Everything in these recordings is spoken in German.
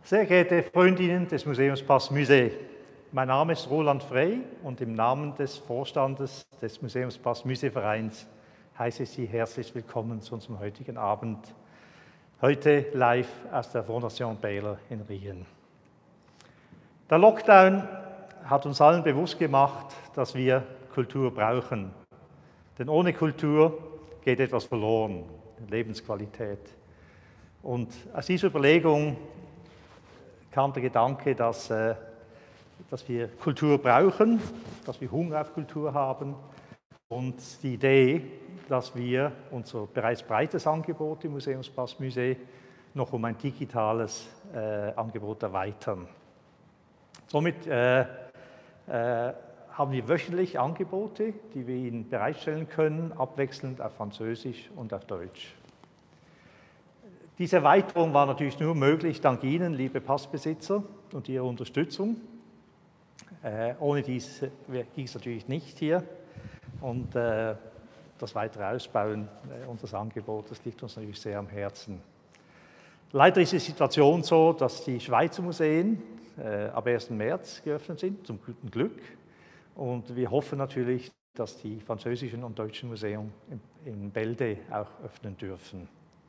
Sehr geehrte Freundinnen des Museums Passe-Musée, mein Name ist Roland Frey und im Namen des Vorstandes des Museums Passe-Musée-Vereins heiße ich Sie herzlich willkommen zu unserem heutigen Abend, heute live aus der Fondation Baylor in Rien. Der Lockdown hat uns allen bewusst gemacht, dass wir Kultur brauchen, denn ohne Kultur geht etwas verloren, Lebensqualität. Und aus dieser Überlegung kam der Gedanke, dass wir Kultur brauchen, dass wir Hunger auf Kultur haben und die Idee, dass wir unser bereits breites Angebot im Museums Passe-Musée noch um ein digitales Angebot erweitern. Somit haben wir wöchentlich Angebote, die wir Ihnen bereitstellen können, abwechselnd auf Französisch und auf Deutsch. Diese Erweiterung war natürlich nur möglich dank Ihnen, liebe Passbesitzer, und Ihrer Unterstützung. Ohne dies ging es natürlich nicht hier. Und das weitere Ausbauen unseres Angebotes liegt uns natürlich sehr am Herzen. Leider ist die Situation so, dass die Schweizer Museen ab 1. März geöffnet sind, zum guten Glück. Und wir hoffen natürlich, dass die französischen und deutschen Museen in Bälde auch öffnen dürfen.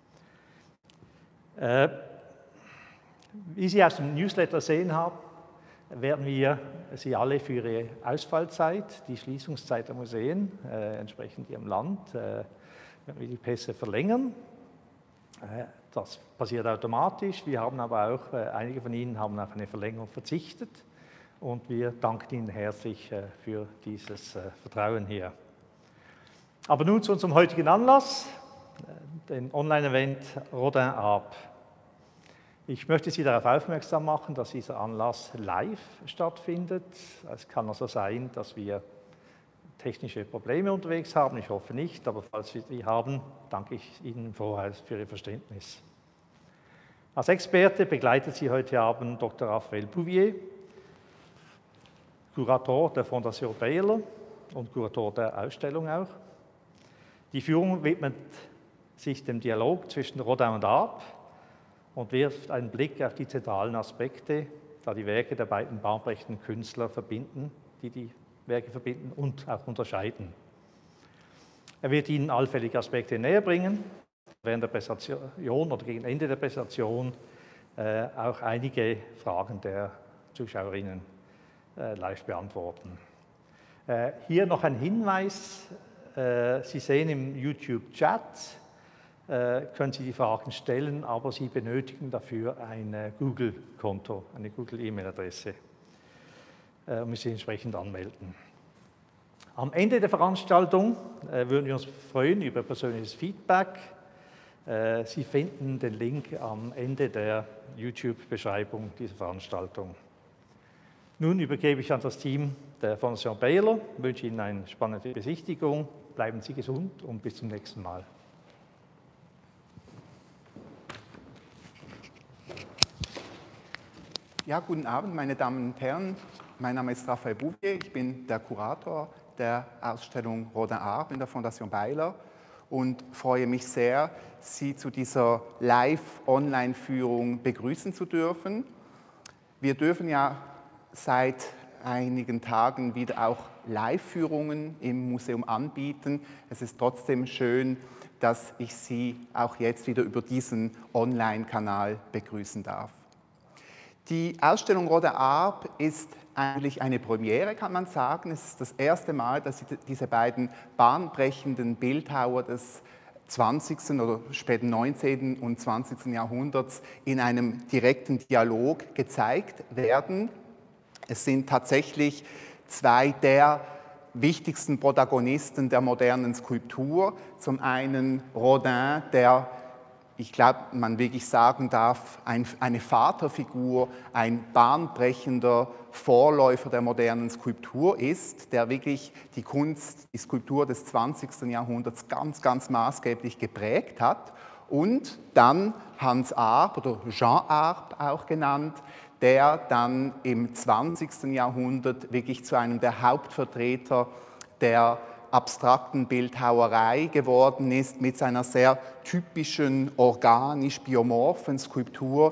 Wie Sie aus dem Newsletter sehen haben, werden wir Sie alle für Ihre Ausfallzeit, die Schließungszeit der Museen, entsprechend Ihrem Land, werden wir die Pässe verlängern. Das passiert automatisch. Wir haben aber auch, einige von Ihnen haben auf eine Verlängerung verzichtet und wir danken Ihnen herzlich für dieses Vertrauen hier. Aber nun zu unserem heutigen Anlass, den Online-Event Rodin Art. Ich möchte Sie darauf aufmerksam machen, dass dieser Anlass live stattfindet. Es kann also sein, dass wir technische Probleme unterwegs haben. Ich hoffe nicht, aber falls wir die haben, danke ich Ihnen vorher für Ihr Verständnis. Als Experte begleitet Sie heute Abend Dr. Raphael Bouvier, Kurator der Fondation Baylor und Kurator der Ausstellung auch. Die Führung widmet sich dem Dialog zwischen Rodin und Arp und wirft einen Blick auf die zentralen Aspekte, da die Werke der beiden bahnbrechenden Künstler verbinden, die Werke verbinden und auch unterscheiden. Er wird Ihnen allfällige Aspekte näher bringen, während der Präsentation oder gegen Ende der Präsentation auch einige Fragen der Zuschauerinnen live beantworten. Hier noch ein Hinweis. Sie sehen im YouTube-Chat, können Sie die Fragen stellen, aber Sie benötigen dafür ein Google-Konto, eine Google-E-Mail-Adresse, müssen Sie entsprechend anmelden. Am Ende der Veranstaltung würden wir uns freuen über persönliches Feedback. Sie finden den Link am Ende der YouTube-Beschreibung dieser Veranstaltung. Nun übergebe ich an das Team der Fondation Baylor, wünsche Ihnen eine spannende Besichtigung, bleiben Sie gesund und bis zum nächsten Mal. Ja, guten Abend, meine Damen und Herren. Mein Name ist Raphael Bouvier, ich bin der Kurator der Ausstellung Rodin Art in der Fondation Baylor und freue mich sehr, Sie zu dieser Live-Online-Führung begrüßen zu dürfen. Wir dürfen ja seit einigen Tagen wieder auch Live-Führungen im Museum anbieten. Es ist trotzdem schön, dass ich Sie auch jetzt wieder über diesen Online-Kanal begrüßen darf. Die Ausstellung Rodin Art ist eigentlich eine Premiere, kann man sagen. Es ist das erste Mal, dass diese beiden bahnbrechenden Bildhauer des 20. oder späten 19. und 20. Jahrhunderts in einem direkten Dialog gezeigt werden. Es sind tatsächlich zwei der wichtigsten Protagonisten der modernen Skulptur. Zum einen Rodin, der, ich glaube, man wirklich sagen darf, eine Vaterfigur, ein bahnbrechender Vorläufer der modernen Skulptur ist, der wirklich die Kunst, die Skulptur des 20. Jahrhunderts ganz, ganz maßgeblich geprägt hat. Und dann Hans Arp oder Jean Arp auch genannt, der dann im 20. Jahrhundert wirklich zu einem der Hauptvertreter der abstrakten Bildhauerei geworden ist, mit seiner sehr typischen organisch-biomorphen Skulptur,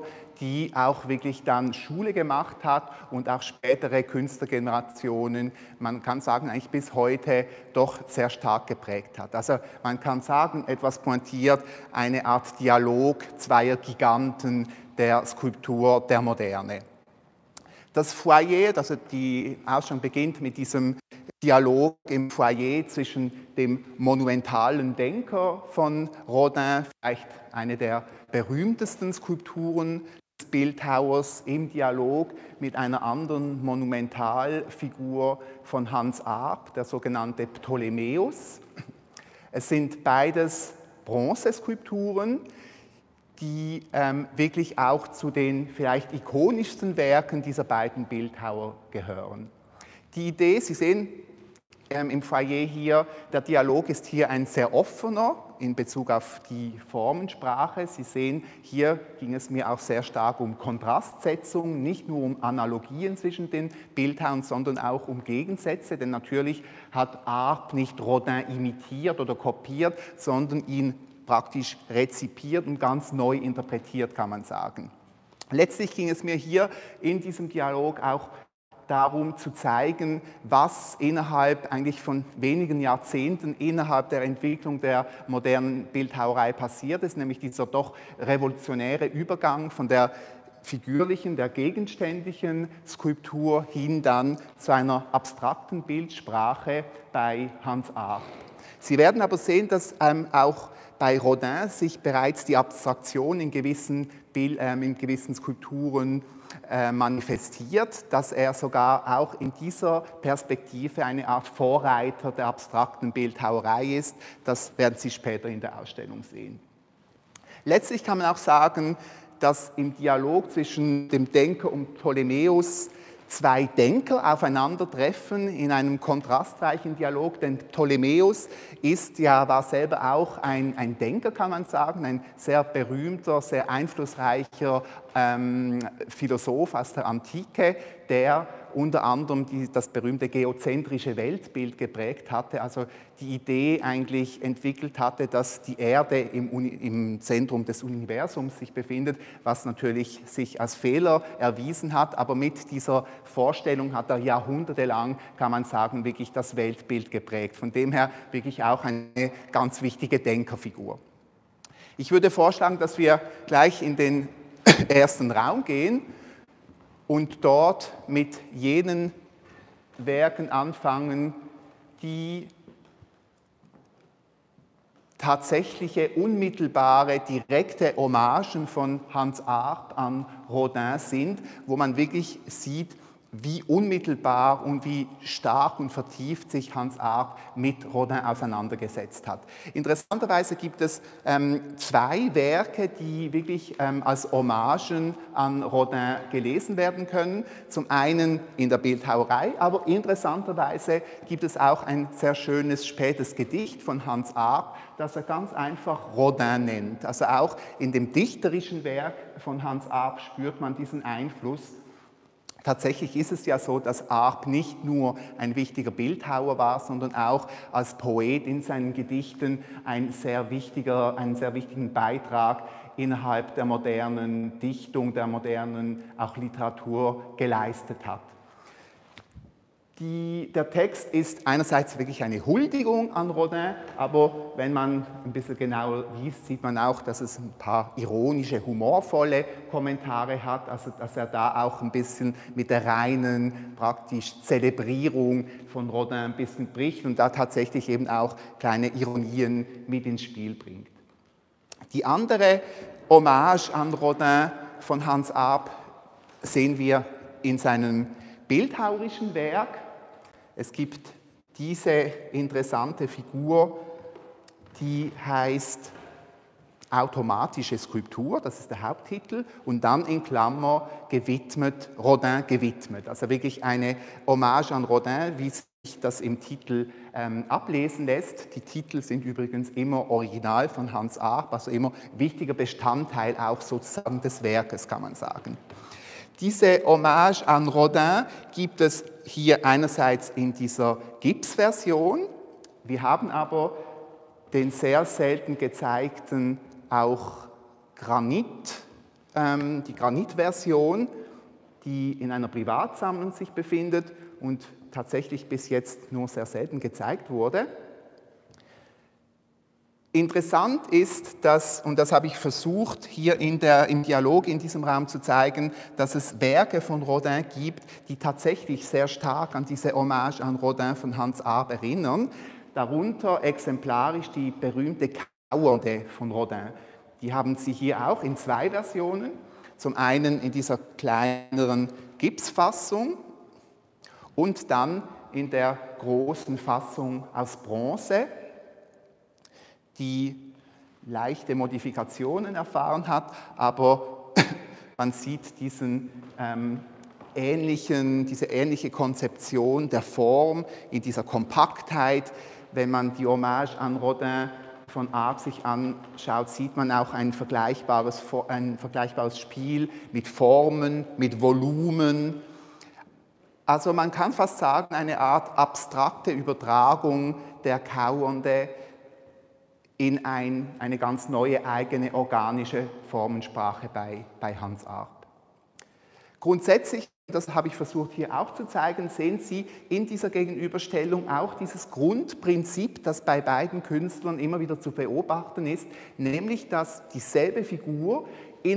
die auch wirklich dann Schule gemacht hat und auch spätere Künstlergenerationen, man kann sagen, eigentlich bis heute doch sehr stark geprägt hat. Also man kann sagen, etwas pointiert, eine Art Dialog zweier Giganten der Skulptur der Moderne. Das Foyer, also die Ausstellung beginnt mit diesem Dialog im Foyer zwischen dem monumentalen Denker von Rodin, vielleicht eine der berühmtesten Skulpturen des Bildhauers, im Dialog mit einer anderen Monumentalfigur von Hans Arp, der sogenannte Ptolemäus. Es sind beides Bronzeskulpturen, die wirklich auch zu den vielleicht ikonischsten Werken dieser beiden Bildhauer gehören. Die Idee, Sie sehen im Foyer hier, der Dialog ist hier ein sehr offener in Bezug auf die Formensprache. Sie sehen, hier ging es mir auch sehr stark um Kontrastsetzung, nicht nur um Analogien zwischen den Bildhauern, sondern auch um Gegensätze, denn natürlich hat Arp nicht Rodin imitiert oder kopiert, sondern ihn praktisch rezipiert und ganz neu interpretiert, kann man sagen. Letztlich ging es mir hier in diesem Dialog auch darum zu zeigen, was innerhalb eigentlich von wenigen Jahrzehnten innerhalb der Entwicklung der modernen Bildhauerei passiert ist, nämlich dieser doch revolutionäre Übergang von der figürlichen, der gegenständlichen Skulptur hin dann zu einer abstrakten Bildsprache bei Hans Arp. Sie werden aber sehen, dass auch bei Rodin sich bereits die Abstraktion in gewissen Skulpturen manifestiert, dass er sogar auch in dieser Perspektive eine Art Vorreiter der abstrakten Bildhauerei ist. Das werden Sie später in der Ausstellung sehen. Letztlich kann man auch sagen, dass im Dialog zwischen dem Denker und Ptolemäus zwei Denker aufeinandertreffen in einem kontrastreichen Dialog, denn Ptolemäus war selber auch ein Denker, kann man sagen, ein sehr berühmter, sehr einflussreicher Philosoph aus der Antike, der unter anderem das berühmte geozentrische Weltbild geprägt hatte, also die Idee eigentlich entwickelt hatte, dass die Erde im Zentrum des Universums sich befindet, was natürlich sich als Fehler erwiesen hat, aber mit dieser Vorstellung hat er jahrhundertelang, kann man sagen, wirklich das Weltbild geprägt. Von dem her wirklich auch eine ganz wichtige Denkerfigur. Ich würde vorschlagen, dass wir gleich in den ersten Raum gehen und dort mit jenen Werken anfangen, die tatsächliche, unmittelbare, direkte Hommagen von Hans Arp an Rodin sind, wo man wirklich sieht, wie unmittelbar und wie stark und vertieft sich Hans Arp mit Rodin auseinandergesetzt hat. Interessanterweise gibt es zwei Werke, die wirklich als Hommagen an Rodin gelesen werden können. Zum einen in der Bildhauerei, aber interessanterweise gibt es auch ein sehr schönes spätes Gedicht von Hans Arp, das er ganz einfach Rodin nennt. Also auch in dem dichterischen Werk von Hans Arp spürt man diesen Einfluss. Tatsächlich ist es ja so, dass Arp nicht nur ein wichtiger Bildhauer war, sondern auch als Poet in seinen Gedichten einen sehr wichtigen Beitrag innerhalb der modernen Dichtung, der modernen auch Literatur geleistet hat. Der Text ist einerseits wirklich eine Huldigung an Rodin, aber wenn man ein bisschen genauer liest, sieht man auch, dass es ein paar ironische, humorvolle Kommentare hat, also dass er da auch ein bisschen mit der reinen praktisch Zelebrierung von Rodin ein bisschen bricht und da tatsächlich eben auch kleine Ironien mit ins Spiel bringt. Die andere Hommage an Rodin von Hans Arp sehen wir in seinem bildhauerischen Werk. Es gibt diese interessante Figur, die heißt Automatische Skulptur, das ist der Haupttitel, und dann in Klammer gewidmet, Rodin gewidmet. Also wirklich eine Hommage an Rodin, wie sich das im Titel ablesen lässt. Die Titel sind übrigens immer original von Hans Arp, also immer wichtiger Bestandteil auch sozusagen des Werkes, kann man sagen. Diese Hommage an Rodin gibt es hier einerseits in dieser Gipsversion. Wir haben aber den sehr selten gezeigten auch Granit die Granitversion, die in einer Privatsammlung sich befindet und tatsächlich bis jetzt nur sehr selten gezeigt wurde. Interessant ist, und das habe ich versucht, hier im Dialog in diesem Raum zu zeigen, dass es Werke von Rodin gibt, die tatsächlich sehr stark an diese Hommage an Rodin von Hans Arp erinnern. Darunter exemplarisch die berühmte Kauernde von Rodin. Die haben Sie hier auch in zwei Versionen. Zum einen in dieser kleineren Gipsfassung und dann in der großen Fassung aus Bronze, die leichte Modifikationen erfahren hat, aber man sieht diese ähnliche Konzeption der Form in dieser Kompaktheit. Wenn man die Hommage an Rodin von Arp sich anschaut, sieht man auch ein vergleichbares Spiel mit Formen, mit Volumen. Also man kann fast sagen, eine Art abstrakte Übertragung der Kauernde in eine ganz neue eigene organische Formensprache bei Hans Arp. Grundsätzlich, das habe ich versucht hier auch zu zeigen, sehen Sie in dieser Gegenüberstellung auch dieses Grundprinzip, das bei beiden Künstlern immer wieder zu beobachten ist, nämlich dass dieselbe Figur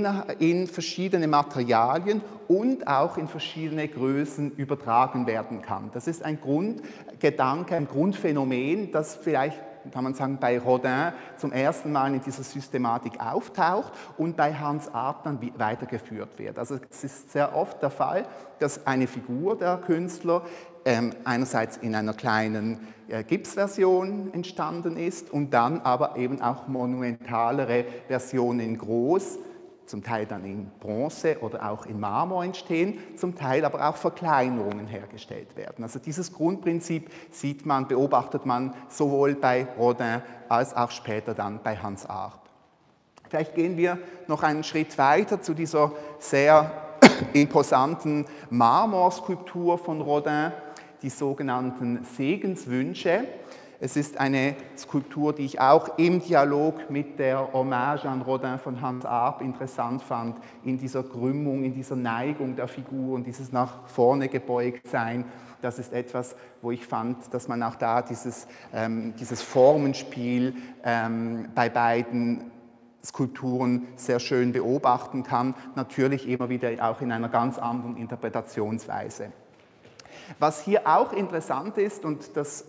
in verschiedene Materialien und auch in verschiedene Größen übertragen werden kann. Das ist ein Grundgedanke, ein Grundphänomen, das vielleicht, kann man sagen, bei Rodin zum ersten Mal in dieser Systematik auftaucht und bei Hans Arp dann weitergeführt wird. Also es ist sehr oft der Fall, dass eine Figur der Künstler einerseits in einer kleinen Gipsversion entstanden ist und dann aber eben auch monumentalere Versionen in groß, zum Teil dann in Bronze oder auch in Marmor entstehen, zum Teil aber auch Verkleinerungen hergestellt werden. Also dieses Grundprinzip beobachtet man sowohl bei Rodin als auch später dann bei Hans Arp. Vielleicht gehen wir noch einen Schritt weiter zu dieser sehr imposanten Marmorskulptur von Rodin, die sogenannten Segenswünsche. Es ist eine Skulptur, die ich auch im Dialog mit der Hommage an Rodin von Hans Arp interessant fand, in dieser Krümmung, in dieser Neigung der Figur und dieses nach vorne gebeugt sein. Das ist etwas, wo ich fand, dass man auch da dieses Formenspiel bei beiden Skulpturen sehr schön beobachten kann, natürlich immer wieder auch in einer ganz anderen Interpretationsweise. Was hier auch interessant ist, und das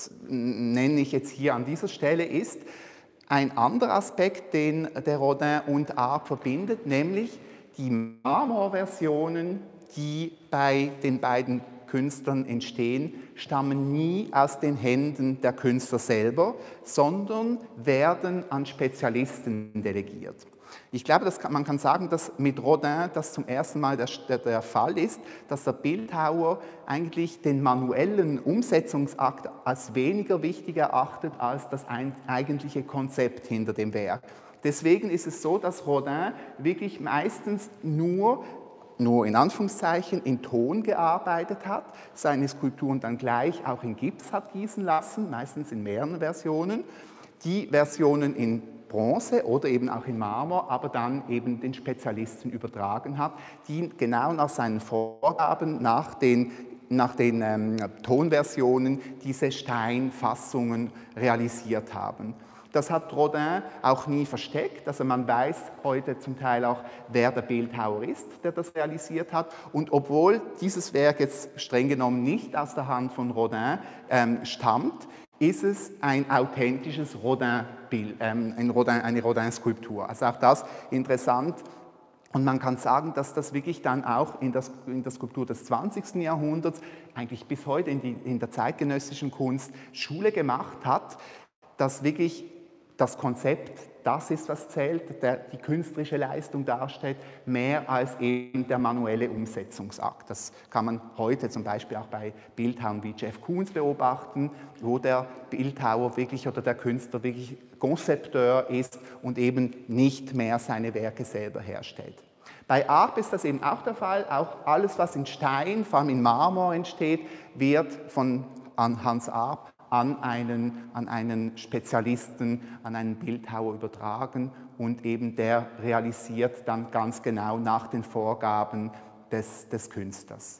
nenne ich jetzt hier an dieser Stelle, ist ein anderer Aspekt, den der Rodin und Arp verbindet, nämlich die Marmorversionen, die bei den beiden Künstlern entstehen, stammen nie aus den Händen der Künstler selber, sondern werden an Spezialisten delegiert. Ich glaube, man kann sagen, dass mit Rodin das zum ersten Mal der Fall ist, dass der Bildhauer eigentlich den manuellen Umsetzungsakt als weniger wichtig erachtet als das eigentliche Konzept hinter dem Werk. Deswegen ist es so, dass Rodin wirklich meistens nur in Anführungszeichen in Ton gearbeitet hat, seine Skulpturen dann gleich auch in Gips hat gießen lassen, meistens in mehreren Versionen. Die Versionen in Bronze oder eben auch in Marmor, aber dann eben den Spezialisten übertragen hat, die genau nach seinen Vorgaben, nach den Tonversionen diese Steinfassungen realisiert haben. Das hat Rodin auch nie versteckt, also man weiß heute zum Teil auch, wer der Bildhauer ist, der das realisiert hat. Und obwohl dieses Werk jetzt streng genommen nicht aus der Hand von Rodin stammt, ist es ein authentisches Rodin-Bild, eine Rodin-Skulptur. Also auch das interessant. Und man kann sagen, dass das wirklich dann auch in der Skulptur des 20. Jahrhunderts, eigentlich bis heute in der zeitgenössischen Kunst, Schule gemacht hat, dass wirklich das Konzept das ist, was zählt, die künstlerische Leistung darstellt, mehr als eben der manuelle Umsetzungsakt. Das kann man heute zum Beispiel auch bei Bildhauern wie Jeff Koons beobachten, wo der Bildhauer wirklich oder der Künstler wirklich Konzepteur ist und eben nicht mehr seine Werke selber herstellt. Bei Arp ist das eben auch der Fall. Auch alles, was in Stein, vor allem in Marmor entsteht, wird von Hans Arp an einen Spezialisten, an einen Bildhauer übertragen und eben der realisiert dann ganz genau nach den Vorgaben des Künstlers.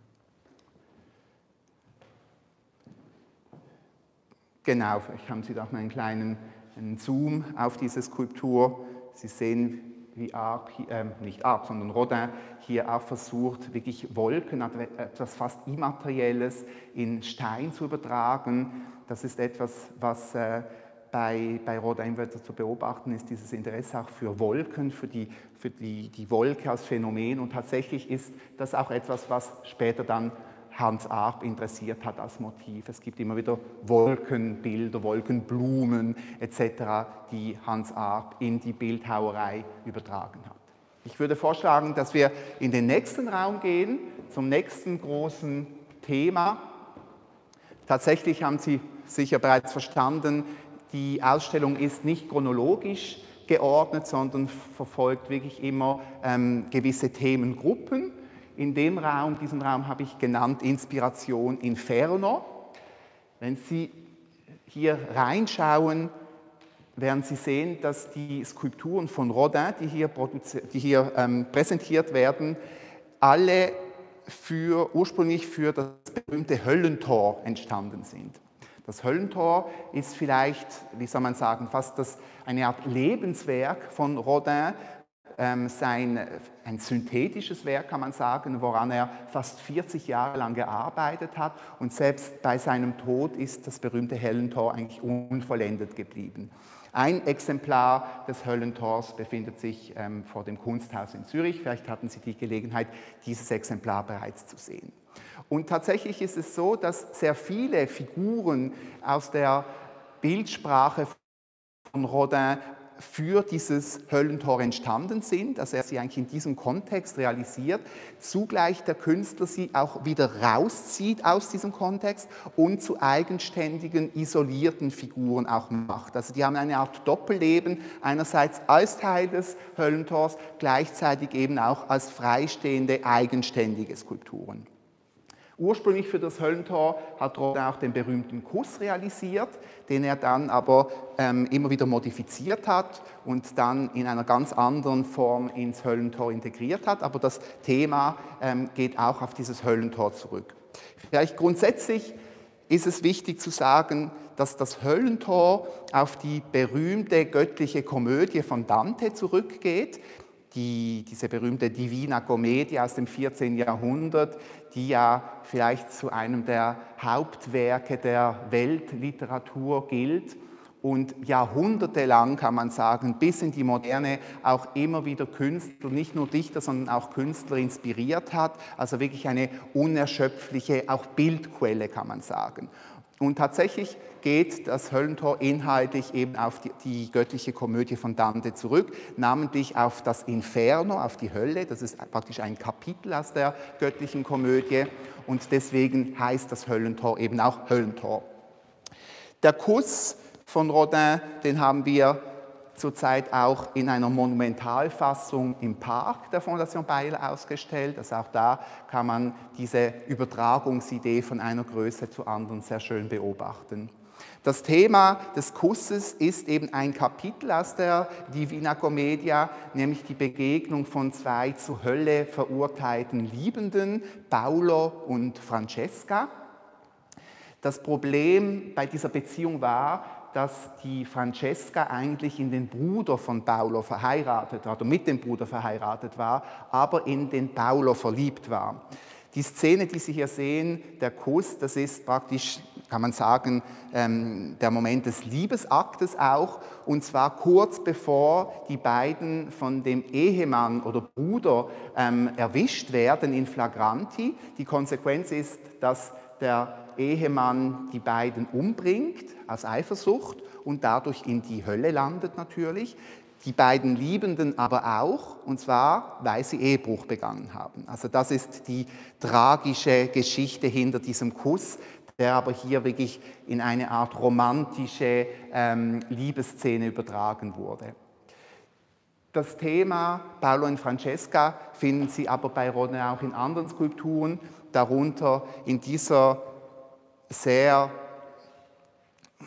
Genau, vielleicht haben Sie doch mal einen kleinen Zoom auf diese Skulptur. Sie sehen, wie sondern Rodin hier auch versucht, wirklich Wolken, etwas fast Immaterielles in Stein zu übertragen. Das ist etwas, was bei Rodin wieder zu beobachten ist, dieses Interesse auch für Wolken, für die Wolke als Phänomen. Und tatsächlich ist das auch etwas, was später dann Hans Arp interessiert hat als Motiv. Es gibt immer wieder Wolkenbilder, Wolkenblumen etc., die Hans Arp in die Bildhauerei übertragen hat. Ich würde vorschlagen, dass wir in den nächsten Raum gehen, zum nächsten großen Thema. Tatsächlich haben Sie sicher bereits verstanden, die Ausstellung ist nicht chronologisch geordnet, sondern verfolgt wirklich immer gewisse Themengruppen. In diesen Raum habe ich genannt Inspiration Inferno. Wenn Sie hier reinschauen, werden Sie sehen, dass die Skulpturen von Rodin, die hier präsentiert werden, alle ursprünglich für das berühmte Höllentor entstanden sind. Das Höllentor ist vielleicht, wie soll man sagen, fast eine Art Lebenswerk von Rodin, ein synthetisches Werk, kann man sagen, woran er fast 40 Jahre lang gearbeitet hat. Und selbst bei seinem Tod ist das berühmte Höllentor eigentlich unvollendet geblieben. Ein Exemplar des Höllentors befindet sich vor dem Kunsthaus in Zürich. Vielleicht hatten Sie die Gelegenheit, dieses Exemplar bereits zu sehen. Und tatsächlich ist es so, dass sehr viele Figuren aus der Bildsprache von Rodin für dieses Höllentor entstanden sind, dass er sie eigentlich in diesem Kontext realisiert, zugleich der Künstler sie auch wieder rauszieht aus diesem Kontext und zu eigenständigen, isolierten Figuren auch macht. Also die haben eine Art Doppelleben, einerseits als Teil des Höllentors, gleichzeitig eben auch als freistehende, eigenständige Skulpturen. Ursprünglich für das Höllentor hat Rodin auch den berühmten Kuss realisiert, den er dann aber immer wieder modifiziert hat und dann in einer ganz anderen Form ins Höllentor integriert hat. Aber das Thema geht auch auf dieses Höllentor zurück. Vielleicht grundsätzlich ist es wichtig zu sagen, dass das Höllentor auf die berühmte göttliche Komödie von Dante zurückgeht. Diese berühmte Divina Commedia aus dem 14. Jahrhundert, die ja vielleicht zu einem der Hauptwerke der Weltliteratur gilt und jahrhundertelang, kann man sagen, bis in die Moderne auch immer wieder Künstler, nicht nur Dichter, sondern auch Künstler inspiriert hat. Also wirklich eine unerschöpfliche, auch Bildquelle, kann man sagen. Und tatsächlich geht das Höllentor inhaltlich eben auf die göttliche Komödie von Dante zurück, namentlich auf das Inferno, auf die Hölle. Das ist praktisch ein Kapitel aus der göttlichen Komödie und deswegen heißt das Höllentor eben auch Höllentor. Der Kuss von Rodin, den haben wir zurzeit auch in einer Monumentalfassung im Park der Fondation Bayerle ausgestellt. Also auch da kann man diese Übertragungsidee von einer Größe zur anderen sehr schön beobachten. Das Thema des Kusses ist eben ein Kapitel aus der Divina Commedia, nämlich die Begegnung von zwei zur Hölle verurteilten Liebenden, Paolo und Francesca. Das Problem bei dieser Beziehung war, dass die Francesca eigentlich in den Bruder von Paolo verheiratet war, oder mit dem Bruder verheiratet war, aber in den Paolo verliebt war. Die Szene, die Sie hier sehen, der Kuss, das ist praktisch, kann man sagen, der Moment des Liebesaktes auch, und zwar kurz bevor die beiden von dem Ehemann oder Bruder erwischt werden in flagranti. Die Konsequenz ist, dass der Ehemann die beiden umbringt aus Eifersucht und dadurch in die Hölle landet natürlich. Die beiden Liebenden aber auch, und zwar, weil sie Ehebruch begangen haben. Also das ist die tragische Geschichte hinter diesem Kuss, der aber hier wirklich in eine Art romantische Liebesszene übertragen wurde. Das Thema Paolo und Francesca finden Sie aber bei Rodin auch in anderen Skulpturen, darunter in dieser sehr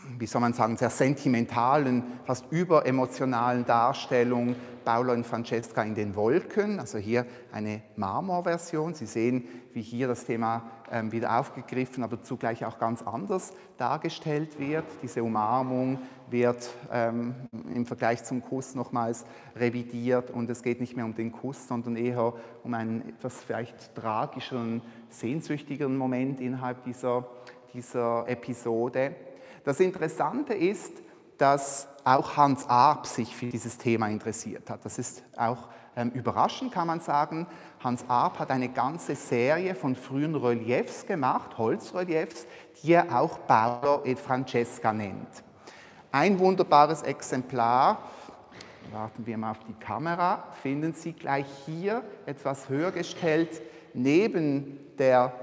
wie soll man sagen, sehr sentimentalen, fast überemotionalen Darstellung Paolo und Francesca in den Wolken, also hier eine Marmorversion. Sie sehen, wie hier das Thema wieder aufgegriffen, aber zugleich auch ganz anders dargestellt wird. Diese Umarmung wird im Vergleich zum Kuss nochmals revidiert und es geht nicht mehr um den Kuss, sondern eher um einen etwas vielleicht tragischeren, sehnsüchtigeren Moment innerhalb dieser Episode. Das Interessante ist, dass auch Hans Arp sich für dieses Thema interessiert hat. Das ist auch überraschend, kann man sagen. Hans Arp hat eine ganze Serie von frühen Reliefs gemacht, Holzreliefs, die er auch Paolo e Francesca nennt. Ein wunderbares Exemplar, warten wir mal auf die Kamera, finden Sie gleich hier etwas höher gestellt, neben der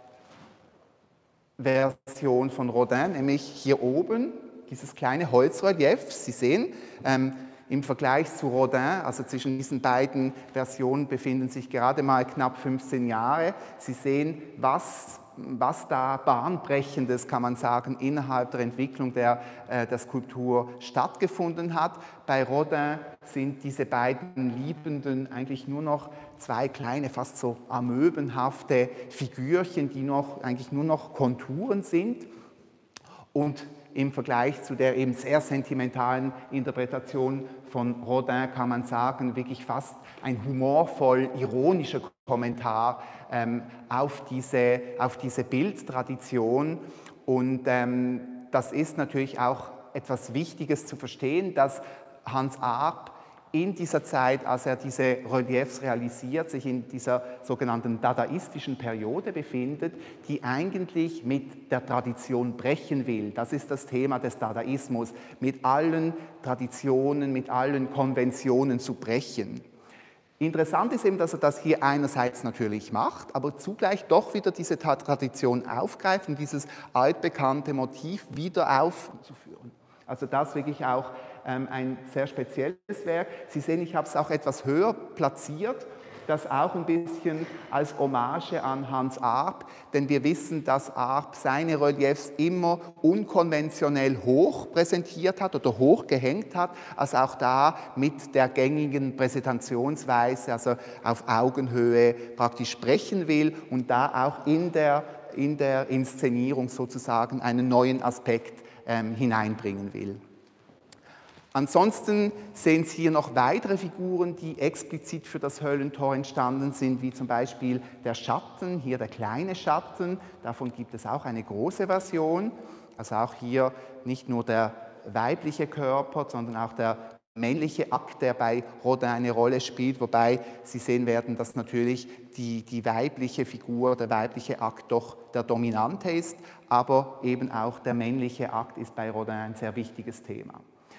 Version von Rodin, nämlich hier oben, dieses kleine Holzrelief. Sie sehen, im Vergleich zu Rodin, also zwischen diesen beiden Versionen befinden sich gerade mal knapp 15 Jahre. Sie sehen, was da Bahnbrechendes, kann man sagen, innerhalb der Entwicklung der Skulptur stattgefunden hat. Bei Rodin sind diese beiden Liebenden eigentlich nur noch zwei kleine, fast so amöbenhafte Figürchen, die eigentlich nur noch Konturen sind. Und im Vergleich zu der eben sehr sentimentalen Interpretation von Rodin kann man sagen, wirklich fast ein humorvoll ironischer Kommentar auf diese Bildtradition. Und das ist natürlich auch etwas Wichtiges zu verstehen, dass Hans Arp in dieser Zeit, als er diese Reliefs realisiert, sich in dieser sogenannten dadaistischen Periode befindet, die eigentlich mit der Tradition brechen will. Das ist das Thema des Dadaismus, mit allen Traditionen, mit allen Konventionen zu brechen. Interessant ist eben, dass er das hier einerseits natürlich macht, aber zugleich doch wieder diese Tradition aufgreift und dieses altbekannte Motiv wieder aufzuführen. Also das wirklich auch ein sehr spezielles Werk. Sie sehen, ich habe es auch etwas höher platziert, das auch ein bisschen als Hommage an Hans Arp, denn wir wissen, dass Arp seine Reliefs immer unkonventionell hoch präsentiert hat oder hoch gehängt hat, also auch da mit der gängigen Präsentationsweise, also auf Augenhöhe praktisch sprechen will und da auch in der Inszenierung sozusagen einen neuen Aspekt hineinbringen will. Ansonsten sehen Sie hier noch weitere Figuren, die explizit für das Höllentor entstanden sind, wie zum Beispiel der Schatten, hier der kleine Schatten, davon gibt es auch eine große Version, also auch hier nicht nur der weibliche Körper, sondern auch der männliche Akt, der bei Rodin eine Rolle spielt, wobei Sie sehen werden, dass natürlich die weibliche Figur, der weibliche Akt doch der dominante ist, aber eben auch der männliche Akt ist bei Rodin ein sehr wichtiges Thema.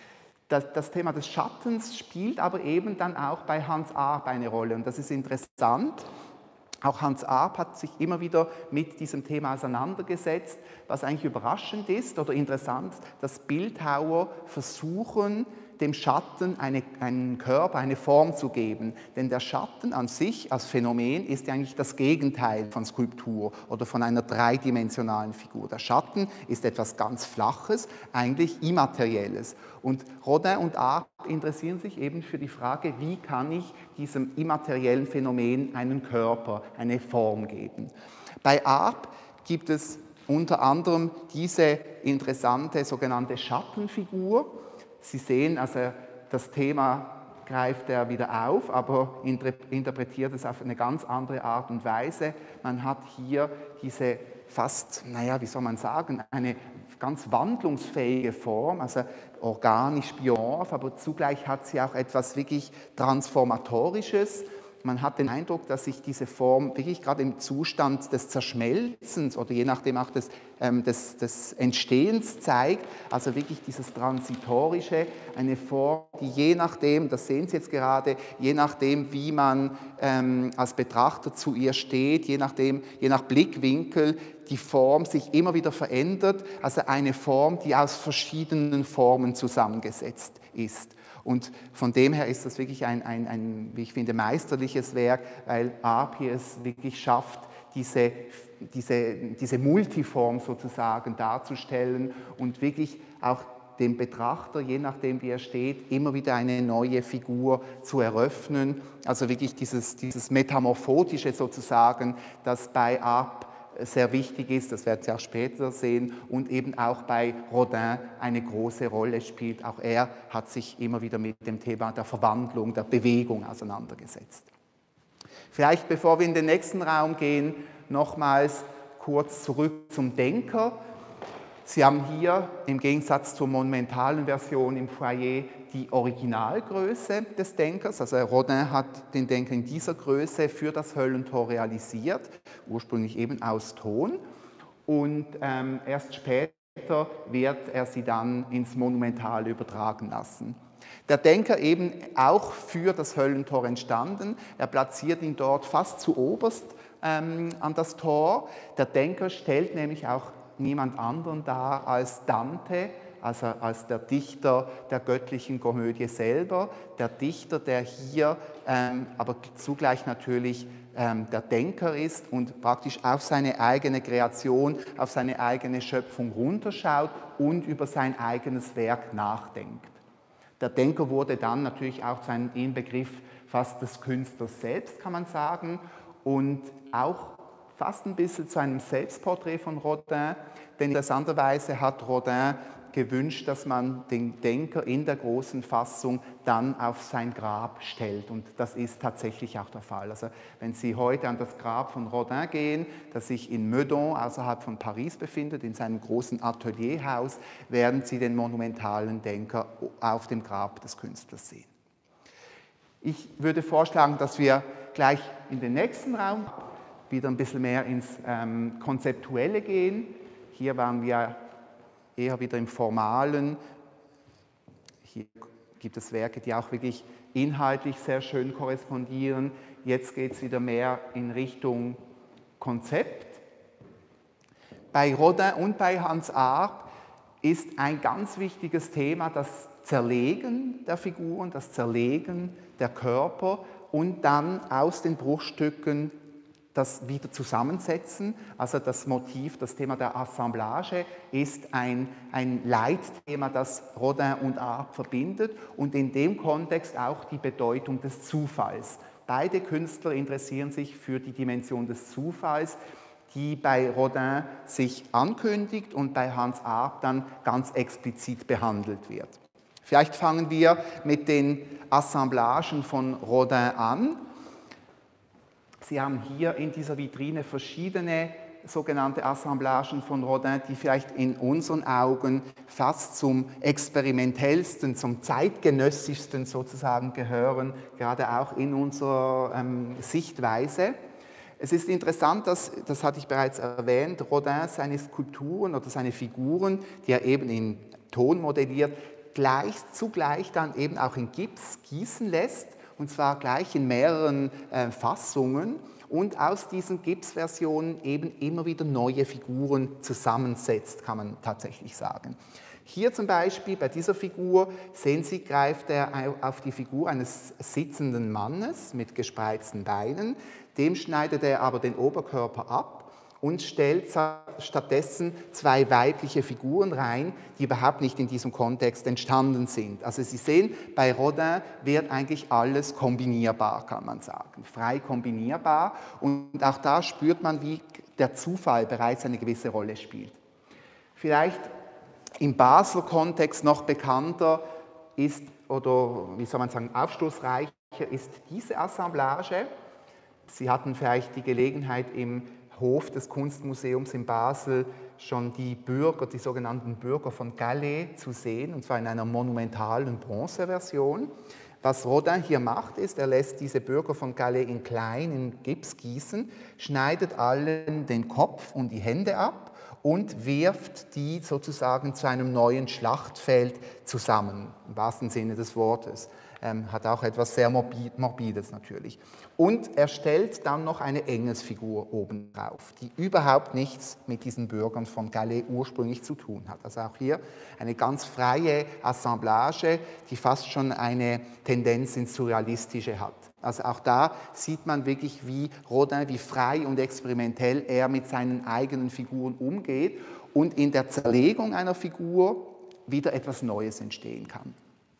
Das Thema des Schattens spielt aber eben dann auch bei Hans Arp eine Rolle und das ist interessant. Auch Hans Arp hat sich immer wieder mit diesem Thema auseinandergesetzt, was eigentlich überraschend ist oder interessant, dass Bildhauer versuchen, dem Schatten einen Körper, eine Form zu geben. Denn der Schatten an sich als Phänomen ist eigentlich das Gegenteil von Skulptur oder von einer dreidimensionalen Figur. Der Schatten ist etwas ganz Flaches, eigentlich Immaterielles. Und Rodin und Arp interessieren sich eben für die Frage, wie kann ich diesem immateriellen Phänomen einen Körper, eine Form geben. Bei Arp gibt es unter anderem diese interessante sogenannte Schattenfigur. Sie sehen, also das Thema greift er wieder auf, aber interpretiert es auf eine ganz andere Art und Weise. Man hat hier diese fast, wie soll man sagen, eine ganz wandlungsfähige Form, also organisch biomorph, aber zugleich hat sie auch etwas wirklich Transformatorisches. Man hat den Eindruck, dass sich diese Form wirklich gerade im Zustand des Zerschmelzens oder je nachdem auch des Entstehens zeigt, also wirklich dieses Transitorische, eine Form, die je nachdem, das sehen Sie jetzt gerade, je nachdem, wie man als Betrachter zu ihr steht, je nach Blickwinkel, die Form sich immer wieder verändert, also eine Form, die aus verschiedenen Formen zusammengesetzt ist. Und von dem her ist das wirklich ein, wie ich finde, meisterliches Werk, weil Arp hier es wirklich schafft, diese Multiform sozusagen darzustellen und wirklich auch dem Betrachter, je nachdem wie er steht, immer wieder eine neue Figur zu eröffnen. Also wirklich dieses Metamorphotische sozusagen, das bei Arp sehr wichtig ist, das werden Sie auch später sehen, und eben auch bei Rodin eine große Rolle spielt. Auch er hat sich immer wieder mit dem Thema der Verwandlung, der Bewegung auseinandergesetzt. Vielleicht, bevor wir in den nächsten Raum gehen, nochmals kurz zurück zum Denker. Sie haben hier im Gegensatz zur monumentalen Version im Foyer die Originalgröße des Denkers. Also Rodin hat den Denker in dieser Größe für das Höllentor realisiert, ursprünglich eben aus Ton. Und erst später wird er sie dann ins Monumentale übertragen lassen. Der Denker eben auch für das Höllentor entstanden. Er platziert ihn dort fast zu oberst an das Tor. Der Denker stellt nämlich auch niemand anderen dar als Dante, also als der Dichter der göttlichen Komödie selber, der Dichter, der hier aber zugleich natürlich der Denker ist und praktisch auf seine eigene Kreation, auf seine eigene Schöpfung runterschaut und über sein eigenes Werk nachdenkt. Der Denker wurde dann natürlich auch zu einem Inbegriff fast des Künstlers selbst, kann man sagen, und auch fast ein bisschen zu einem Selbstporträt von Rodin, denn interessanterweise hat Rodin gewünscht, dass man den Denker in der großen Fassung dann auf sein Grab stellt, und das ist tatsächlich auch der Fall. Also wenn Sie heute an das Grab von Rodin gehen, das sich in Meudon außerhalb von Paris befindet, in seinem großen Atelierhaus, werden Sie den monumentalen Denker auf dem Grab des Künstlers sehen. Ich würde vorschlagen, dass wir gleich in den nächsten Raum wieder ein bisschen mehr ins Konzeptuelle gehen. Hier waren wir eher wieder im Formalen. Hier gibt es Werke, die auch wirklich inhaltlich sehr schön korrespondieren. Jetzt geht es wieder mehr in Richtung Konzept. Bei Rodin und bei Hans Arp ist ein ganz wichtiges Thema das Zerlegen der Figuren, das Zerlegen der Körper und dann aus den Bruchstücken das wieder zusammensetzen. Also das Motiv, das Thema der Assemblage ist ein Leitthema, das Rodin und Arp verbindet und in dem Kontext auch die Bedeutung des Zufalls. Beide Künstler interessieren sich für die Dimension des Zufalls, die bei Rodin sich ankündigt und bei Hans Arp dann ganz explizit behandelt wird. Vielleicht fangen wir mit den Assemblagen von Rodin an. Sie haben hier in dieser Vitrine verschiedene sogenannte Assemblagen von Rodin, die vielleicht in unseren Augen fast zum experimentellsten, zum zeitgenössischsten sozusagen gehören, gerade auch in unserer Sichtweise. Es ist interessant, das hatte ich bereits erwähnt, Rodin seine Skulpturen oder seine Figuren, die er eben in Ton modelliert, zugleich dann eben auch in Gips gießen lässt, und zwar gleich in mehreren Fassungen und aus diesen Gipsversionen eben immer wieder neue Figuren zusammensetzt, kann man tatsächlich sagen. Hier zum Beispiel bei dieser Figur sehen Sie, greift er auf die Figur eines sitzenden Mannes mit gespreizten Beinen, dem schneidet er aber den Oberkörper ab und stellt stattdessen zwei weibliche Figuren rein, die überhaupt nicht in diesem Kontext entstanden sind. Also Sie sehen, bei Rodin wird eigentlich alles kombinierbar, kann man sagen, frei kombinierbar. Und auch da spürt man, wie der Zufall bereits eine gewisse Rolle spielt. Vielleicht im Basler Kontext noch bekannter ist, oder wie soll man sagen, aufschlussreicher ist diese Assemblage. Sie hatten vielleicht die Gelegenheit, im Hof des Kunstmuseums in Basel schon die sogenannten Bürger von Calais zu sehen, und zwar in einer monumentalen Bronzeversion. Was Rodin hier macht, ist, er lässt diese Bürger von Calais in klein, in Gips gießen, schneidet allen den Kopf und die Hände ab und wirft die sozusagen zu einem neuen Schlachtfeld zusammen, im wahrsten Sinne des Wortes. Hat auch etwas sehr Morbides natürlich. Und er stellt dann noch eine Engelsfigur oben drauf, die überhaupt nichts mit diesen Bürgern von Calais ursprünglich zu tun hat. Also auch hier eine ganz freie Assemblage, die fast schon eine Tendenz ins Surrealistische hat. Also auch da sieht man wirklich, wie Rodin, wie frei und experimentell er mit seinen eigenen Figuren umgeht und in der Zerlegung einer Figur wieder etwas Neues entstehen kann.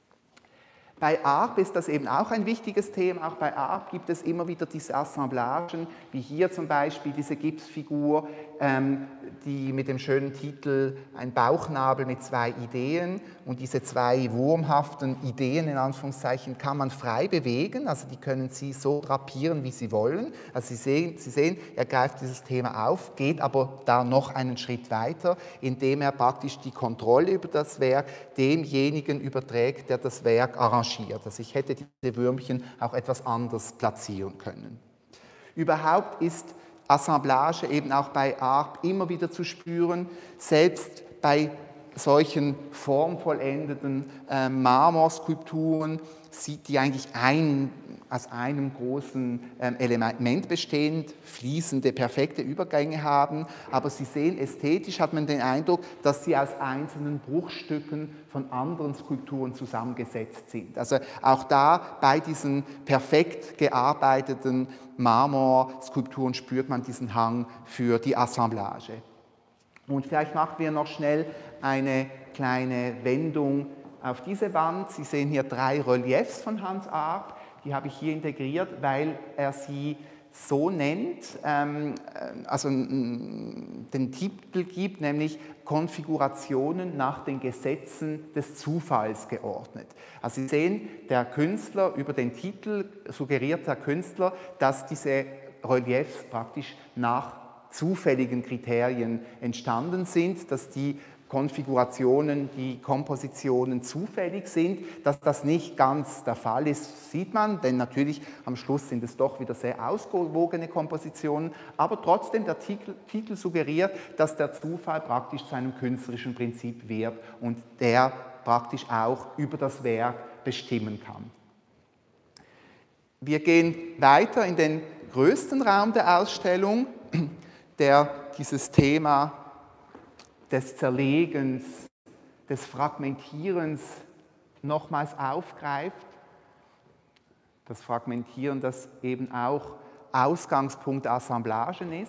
Bei Arp ist das eben auch ein wichtiges Thema. Auch bei Arp gibt es immer wieder diese Assemblagen, wie hier zum Beispiel diese Gipsfigur, die mit dem schönen Titel Ein Bauchnabel mit zwei Ideen. Und diese zwei wurmhaften Ideen, in Anführungszeichen, kann man frei bewegen. Also die können Sie so drapieren, wie Sie wollen. Also Sie sehen, er greift dieses Thema auf, geht aber da noch einen Schritt weiter, indem er praktisch die Kontrolle über das Werk demjenigen überträgt, der das Werk arrangiert. Also ich hätte diese Würmchen auch etwas anders platzieren können. Überhaupt ist Assemblage eben auch bei Arp immer wieder zu spüren, selbst bei solchen formvollendeten Marmorskulpturen, die eigentlich aus einem großen Element bestehend, fließende, perfekte Übergänge haben. Aber Sie sehen, ästhetisch hat man den Eindruck, dass sie aus einzelnen Bruchstücken von anderen Skulpturen zusammengesetzt sind. Also auch da bei diesen perfekt gearbeiteten Marmorskulpturen spürt man diesen Hang für die Assemblage. Und vielleicht machen wir noch schnell eine kleine Wendung auf diese Wand. Sie sehen hier 3 Reliefs von Hans Arp. Die habe ich hier integriert, weil er sie so nennt, also den Titel gibt, nämlich Konfigurationen nach den Gesetzen des Zufalls geordnet. Also Sie sehen, der Künstler, über den Titel suggeriert der Künstler, dass diese Reliefs praktisch nach zufälligen Kriterien entstanden sind, dass die Konfigurationen, die Kompositionen zufällig sind. Dass das nicht ganz der Fall ist, sieht man, denn natürlich am Schluss sind es doch wieder sehr ausgewogene Kompositionen, aber trotzdem der Titel suggeriert, dass der Zufall praktisch zu einem künstlerischen Prinzip wird und der praktisch auch über das Werk bestimmen kann. Wir gehen weiter in den größten Raum der Ausstellung, der dieses Thema des Zerlegens, des Fragmentierens nochmals aufgreift. Das Fragmentieren, das eben auch Ausgangspunkt der Assemblagen ist.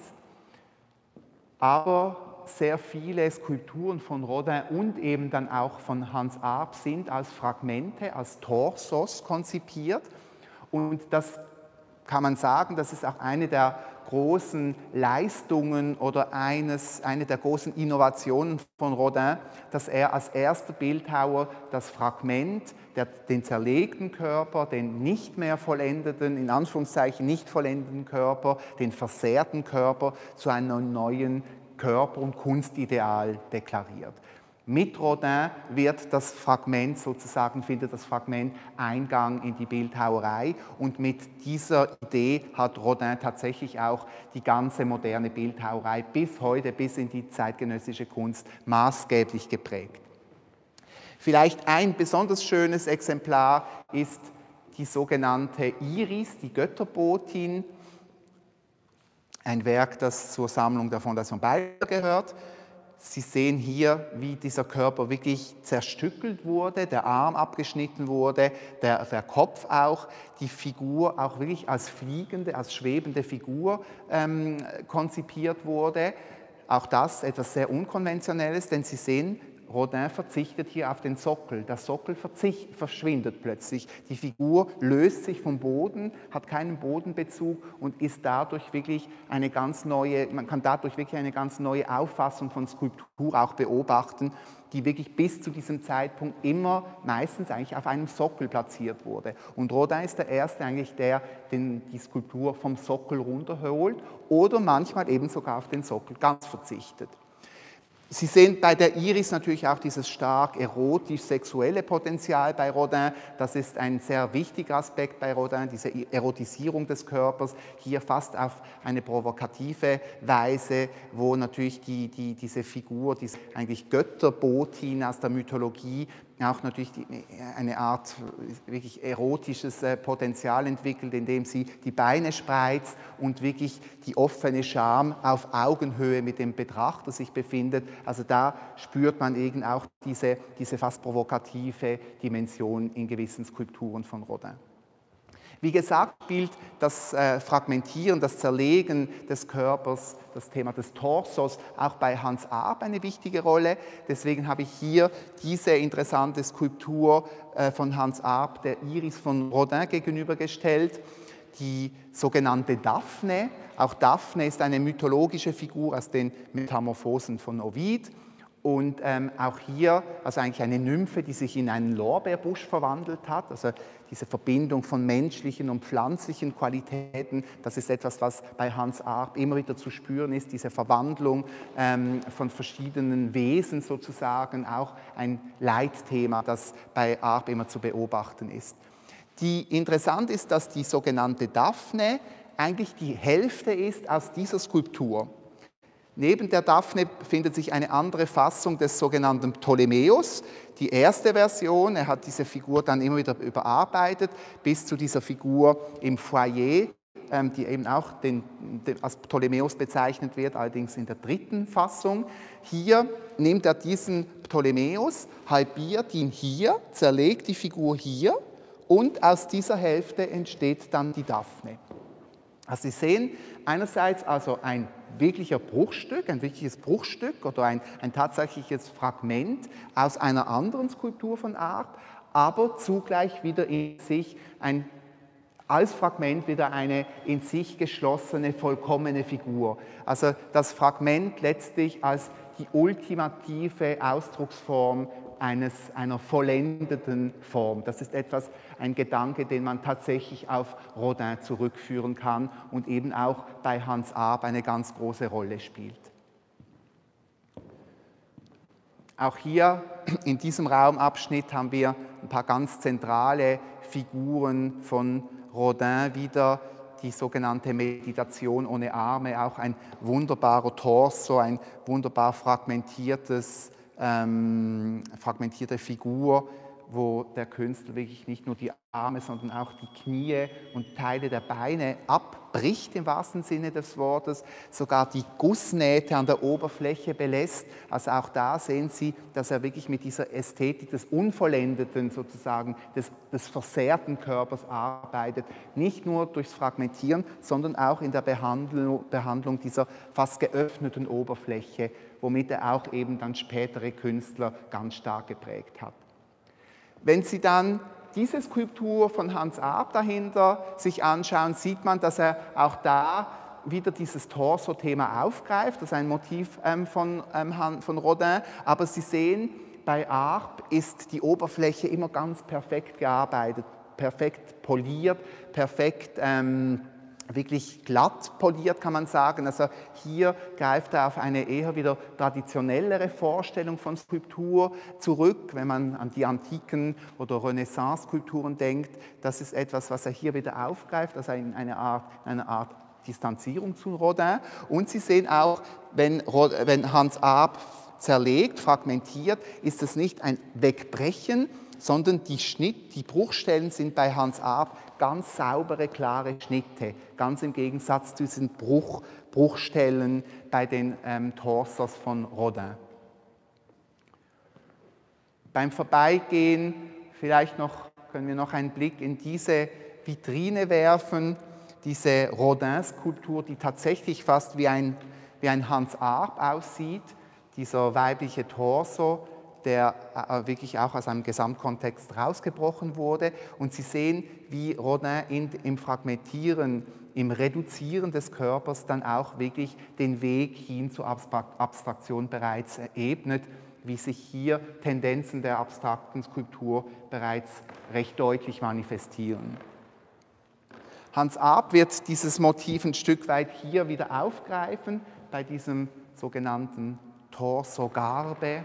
Aber sehr viele Skulpturen von Rodin und eben dann auch von Hans Arp sind als Fragmente, als Torsos konzipiert. Und das kann man sagen, das ist auch eine der großen Leistungen oder eine der großen Innovationen von Rodin, dass er als erster Bildhauer das Fragment, den zerlegten Körper, den nicht mehr vollendeten, in Anführungszeichen nicht vollendeten Körper, den versehrten Körper zu einem neuen Körper- und Kunstideal deklariert. Mit Rodin wird das Fragment sozusagen, findet das Fragment Eingang in die Bildhauerei und mit dieser Idee hat Rodin tatsächlich auch die ganze moderne Bildhauerei bis heute, bis in die zeitgenössische Kunst maßgeblich geprägt. Vielleicht ein besonders schönes Exemplar ist die sogenannte Iris, die Götterbotin, ein Werk, das zur Sammlung der Fondation Bayler gehört. Sie sehen hier, wie dieser Körper wirklich zerstückelt wurde, der Arm abgeschnitten wurde, der Kopf auch, die Figur auch wirklich als fliegende, als schwebende Figur konzipiert wurde. Auch das etwas sehr Unkonventionelles, denn Sie sehen, Rodin verzichtet hier auf den Sockel. Der Sockel verschwindet plötzlich. Die Figur löst sich vom Boden, hat keinen Bodenbezug und ist dadurch wirklich eine ganz neue, man kann dadurch wirklich eine ganz neue Auffassung von Skulptur auch beobachten, die wirklich bis zu diesem Zeitpunkt immer meistens eigentlich auf einem Sockel platziert wurde. Und Rodin ist der Erste eigentlich, der die Skulptur vom Sockel runterholt oder manchmal eben sogar auf den Sockel ganz verzichtet. Sie sehen bei der Iris natürlich auch dieses stark erotisch-sexuelle Potenzial bei Rodin. Das ist ein sehr wichtiger Aspekt bei Rodin, diese Erotisierung des Körpers, hier fast auf eine provokative Weise, wo natürlich diese Figur, diese eigentlich Götterbotin aus der Mythologie, auch natürlich eine Art wirklich erotisches Potenzial entwickelt, indem sie die Beine spreizt und wirklich die offene Scham auf Augenhöhe mit dem Betrachter sich befindet. Also da spürt man eben auch diese fast provokative Dimension in gewissen Skulpturen von Rodin. Wie gesagt, spielt das Fragmentieren, das Zerlegen des Körpers, das Thema des Torsos auch bei Hans Arp eine wichtige Rolle. Deswegen habe ich hier diese interessante Skulptur von Hans Arp, der Iris von Rodin, gegenübergestellt. Die sogenannte Daphne. Auch Daphne ist eine mythologische Figur aus den Metamorphosen von Ovid. Und auch hier, also eigentlich eine Nymphe, die sich in einen Lorbeerbusch verwandelt hat. Also diese Verbindung von menschlichen und pflanzlichen Qualitäten, das ist etwas, was bei Hans Arp immer wieder zu spüren ist. Diese Verwandlung von verschiedenen Wesen sozusagen, auch ein Leitthema, das bei Arp immer zu beobachten ist. Interessant ist, dass die sogenannte Daphne eigentlich die Hälfte ist aus dieser Skulptur. Neben der Daphne befindet sich eine andere Fassung des sogenannten Ptolemäus, die erste Version. Er hat diese Figur dann immer wieder überarbeitet, bis zu dieser Figur im Foyer, die eben auch als Ptolemäus bezeichnet wird, allerdings in der dritten Fassung. Hier nimmt er diesen Ptolemäus, halbiert ihn hier, zerlegt die Figur hier und aus dieser Hälfte entsteht dann die Daphne. Also Sie sehen einerseits also ein wirkliches Bruchstück oder ein tatsächliches Fragment aus einer anderen Skulptur von Arp, aber zugleich wieder in sich als Fragment wieder eine in sich geschlossene, vollkommene Figur. Also das Fragment letztlich als die ultimative Ausdrucksform einer vollendeten Form. Das ist ein Gedanke, den man tatsächlich auf Rodin zurückführen kann und eben auch bei Hans Arp eine ganz große Rolle spielt. Auch hier in diesem Raumabschnitt haben wir ein paar ganz zentrale Figuren von Rodin wieder, die sogenannte Meditation ohne Arme, auch ein wunderbarer Torso, ein wunderbar fragmentierte Figur, wo der Künstler wirklich nicht nur die Arme, sondern auch die Knie und Teile der Beine abbricht, im wahrsten Sinne des Wortes, sogar die Gussnähte an der Oberfläche belässt. Also auch da sehen Sie, dass er wirklich mit dieser Ästhetik des Unvollendeten, sozusagen des versehrten Körpers arbeitet. Nicht nur durchs Fragmentieren, sondern auch in der Behandlung dieser fast geöffneten Oberfläche, womit er auch eben dann spätere Künstler ganz stark geprägt hat. Wenn Sie dann diese Skulptur von Hans Arp dahinter sich anschauen, sieht man, dass er auch da wieder dieses Torso-Thema aufgreift. Das ist ein Motiv von Rodin. Aber Sie sehen, bei Arp ist die Oberfläche immer ganz perfekt gearbeitet, perfekt poliert, perfekt wirklich glatt poliert, kann man sagen. Also hier greift er auf eine eher wieder traditionellere Vorstellung von Skulptur zurück, wenn man an die antiken oder Renaissance-Skulpturen denkt. Das ist etwas, was er hier wieder aufgreift, also eine Art Distanzierung zu Rodin. Und Sie sehen auch, wenn Hans Arp zerlegt, fragmentiert, ist es nicht ein Wegbrechen, sondern die Bruchstellen sind bei Hans Arp ganz saubere, klare Schnitte, ganz im Gegensatz zu diesen Bruchstellen bei den Torsos von Rodin. Beim Vorbeigehen können wir noch einen Blick in diese Vitrine werfen, diese Rodin-Skulptur, die tatsächlich fast wie ein Hans Arp aussieht, dieser weibliche Torso, der wirklich auch aus einem Gesamtkontext rausgebrochen wurde. Und Sie sehen, wie Rodin im Fragmentieren, im Reduzieren des Körpers dann auch wirklich den Weg hin zur Abstraktion bereits ebnet, wie sich hier Tendenzen der abstrakten Skulptur bereits recht deutlich manifestieren. Hans Arp wird dieses Motiv ein Stück weit hier wieder aufgreifen, bei diesem sogenannten Torso Garbe.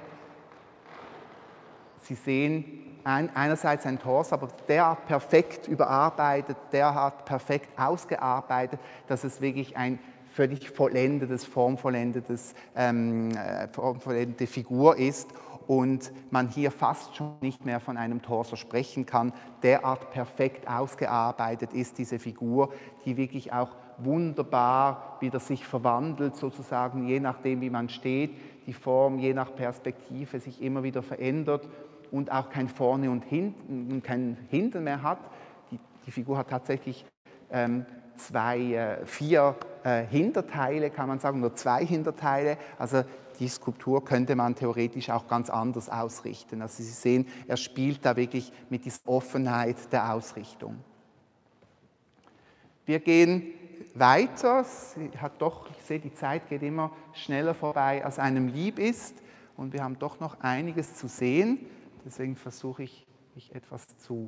Sie sehen einerseits ein Torso, aber derart perfekt überarbeitet, derart perfekt ausgearbeitet, dass es wirklich ein völlig formvollendete Figur ist. und man hier fast schon nicht mehr von einem Torso sprechen kann. Derart perfekt ausgearbeitet ist diese Figur, die wirklich auch wunderbar wieder sich verwandelt, sozusagen, je nachdem, wie man steht, die Form je nach Perspektive sich immer wieder verändert und auch kein Vorne und kein Hinten mehr hat. Die Figur hat tatsächlich vier Hinterteile, kann man sagen, nur 2 Hinterteile. Also die Skulptur könnte man theoretisch auch ganz anders ausrichten. Also Sie sehen, er spielt da wirklich mit dieser Offenheit der Ausrichtung. Wir gehen weiter. Ich sehe, die Zeit geht immer schneller vorbei, als einem lieb ist. Und wir haben doch noch einiges zu sehen. Deswegen versuche ich, mich etwas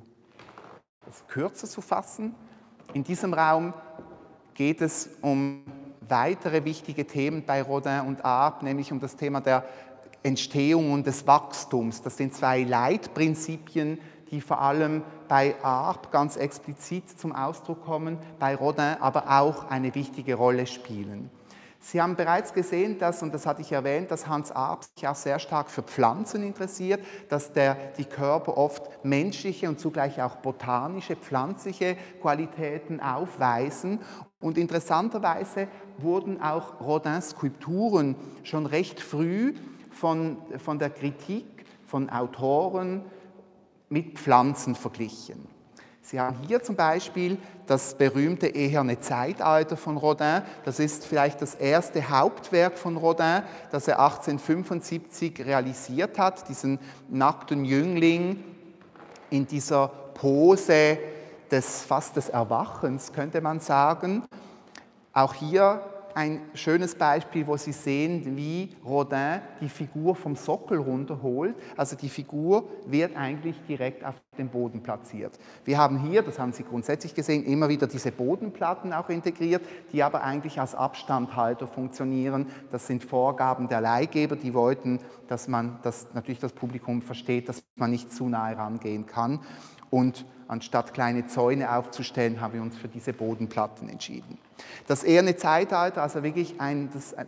kürzer zu fassen. In diesem Raum geht es um weitere wichtige Themen bei Rodin und Arp, nämlich um das Thema der Entstehung und des Wachstums. Das sind 2 Leitprinzipien, die vor allem bei Arp ganz explizit zum Ausdruck kommen, bei Rodin aber auch eine wichtige Rolle spielen. Sie haben bereits gesehen, und das hatte ich erwähnt, dass Hans Arp sich auch sehr stark für Pflanzen interessiert, dass die Körper oft menschliche und zugleich auch botanische, pflanzliche Qualitäten aufweisen. Und interessanterweise wurden auch Rodins Skulpturen schon recht früh von der Kritik von Autoren mit Pflanzen verglichen. Sie haben hier zum Beispiel das berühmte Eherne Zeitalter von Rodin. Das ist vielleicht das erste Hauptwerk von Rodin, das er 1875 realisiert hat, diesen nackten Jüngling in dieser Pose fast des Erwachens, könnte man sagen. Auch hier ein schönes Beispiel, wo Sie sehen, wie Rodin die Figur vom Sockel runterholt. Also die Figur wird eigentlich direkt auf dem Boden platziert. Wir haben hier, das haben Sie grundsätzlich gesehen, immer wieder diese Bodenplatten auch integriert, die aber eigentlich als Abstandhalter funktionieren. Das sind Vorgaben der Leihgeber, die wollten, dass natürlich das Publikum versteht, dass man nicht zu nahe rangehen kann. Und anstatt kleine Zäune aufzustellen, haben wir uns für diese Bodenplatten entschieden. Das Eherne Zeitalter, also wirklich ein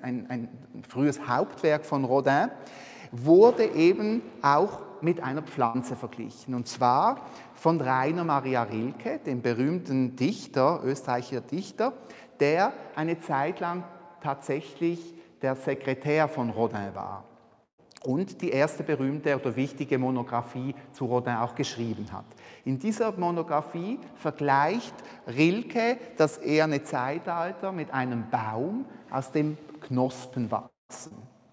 frühes Hauptwerk von Rodin, wurde eben auch mit einer Pflanze verglichen. Und zwar von Rainer Maria Rilke, dem berühmten Dichter, österreichischer Dichter, der eine Zeit lang tatsächlich der Sekretär von Rodin war und die erste berühmte oder wichtige Monographie zu Rodin auch geschrieben hat. In dieser Monographie vergleicht Rilke das Eherne Zeitalter mit einem Baum, aus dem Knospen wachsen.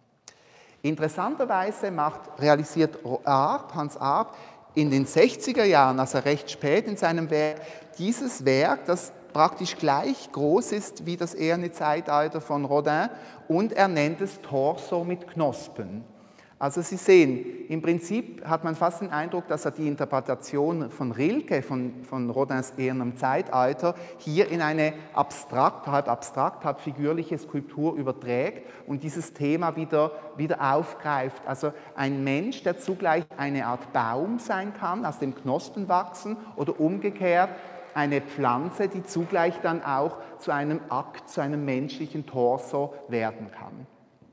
Interessanterweise realisiert Hans Arp in den 60er Jahren, also recht spät in seinem Werk, dieses Werk, das praktisch gleich groß ist wie das Eherne Zeitalter von Rodin, und er nennt es Torso mit Knospen. Also Sie sehen, im Prinzip hat man fast den Eindruck, dass er die Interpretation von Rilke, von Rodins Ehernem Zeitalter, hier in eine halb abstrakt, halb figürliche Skulptur überträgt und dieses Thema wieder aufgreift. Also ein Mensch, der zugleich eine Art Baum sein kann, aus dem Knospen wachsen, oder umgekehrt eine Pflanze, die zugleich dann auch zu einem Akt, zu einem menschlichen Torso werden kann.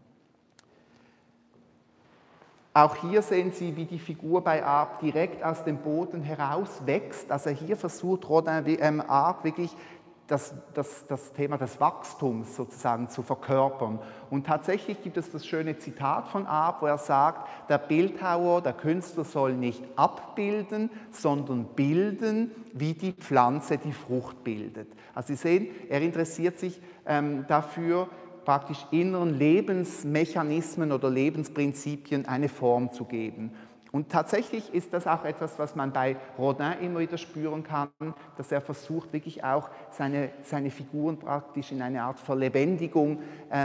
Auch hier sehen Sie, wie die Figur bei Arp direkt aus dem Boden heraus wächst. Also hier versucht Arp wirklich das Thema des Wachstums sozusagen zu verkörpern. Und tatsächlich gibt es das schöne Zitat von Arp, wo er sagt, der Bildhauer, der Künstler soll nicht abbilden, sondern bilden, wie die Pflanze die Frucht bildet. Also Sie sehen, er interessiert sich dafür, praktisch inneren Lebensmechanismen oder Lebensprinzipien eine Form zu geben. Und tatsächlich ist das auch etwas, was man bei Rodin immer wieder spüren kann, dass er versucht, wirklich auch seine Figuren praktisch in eine Art Verlebendigung,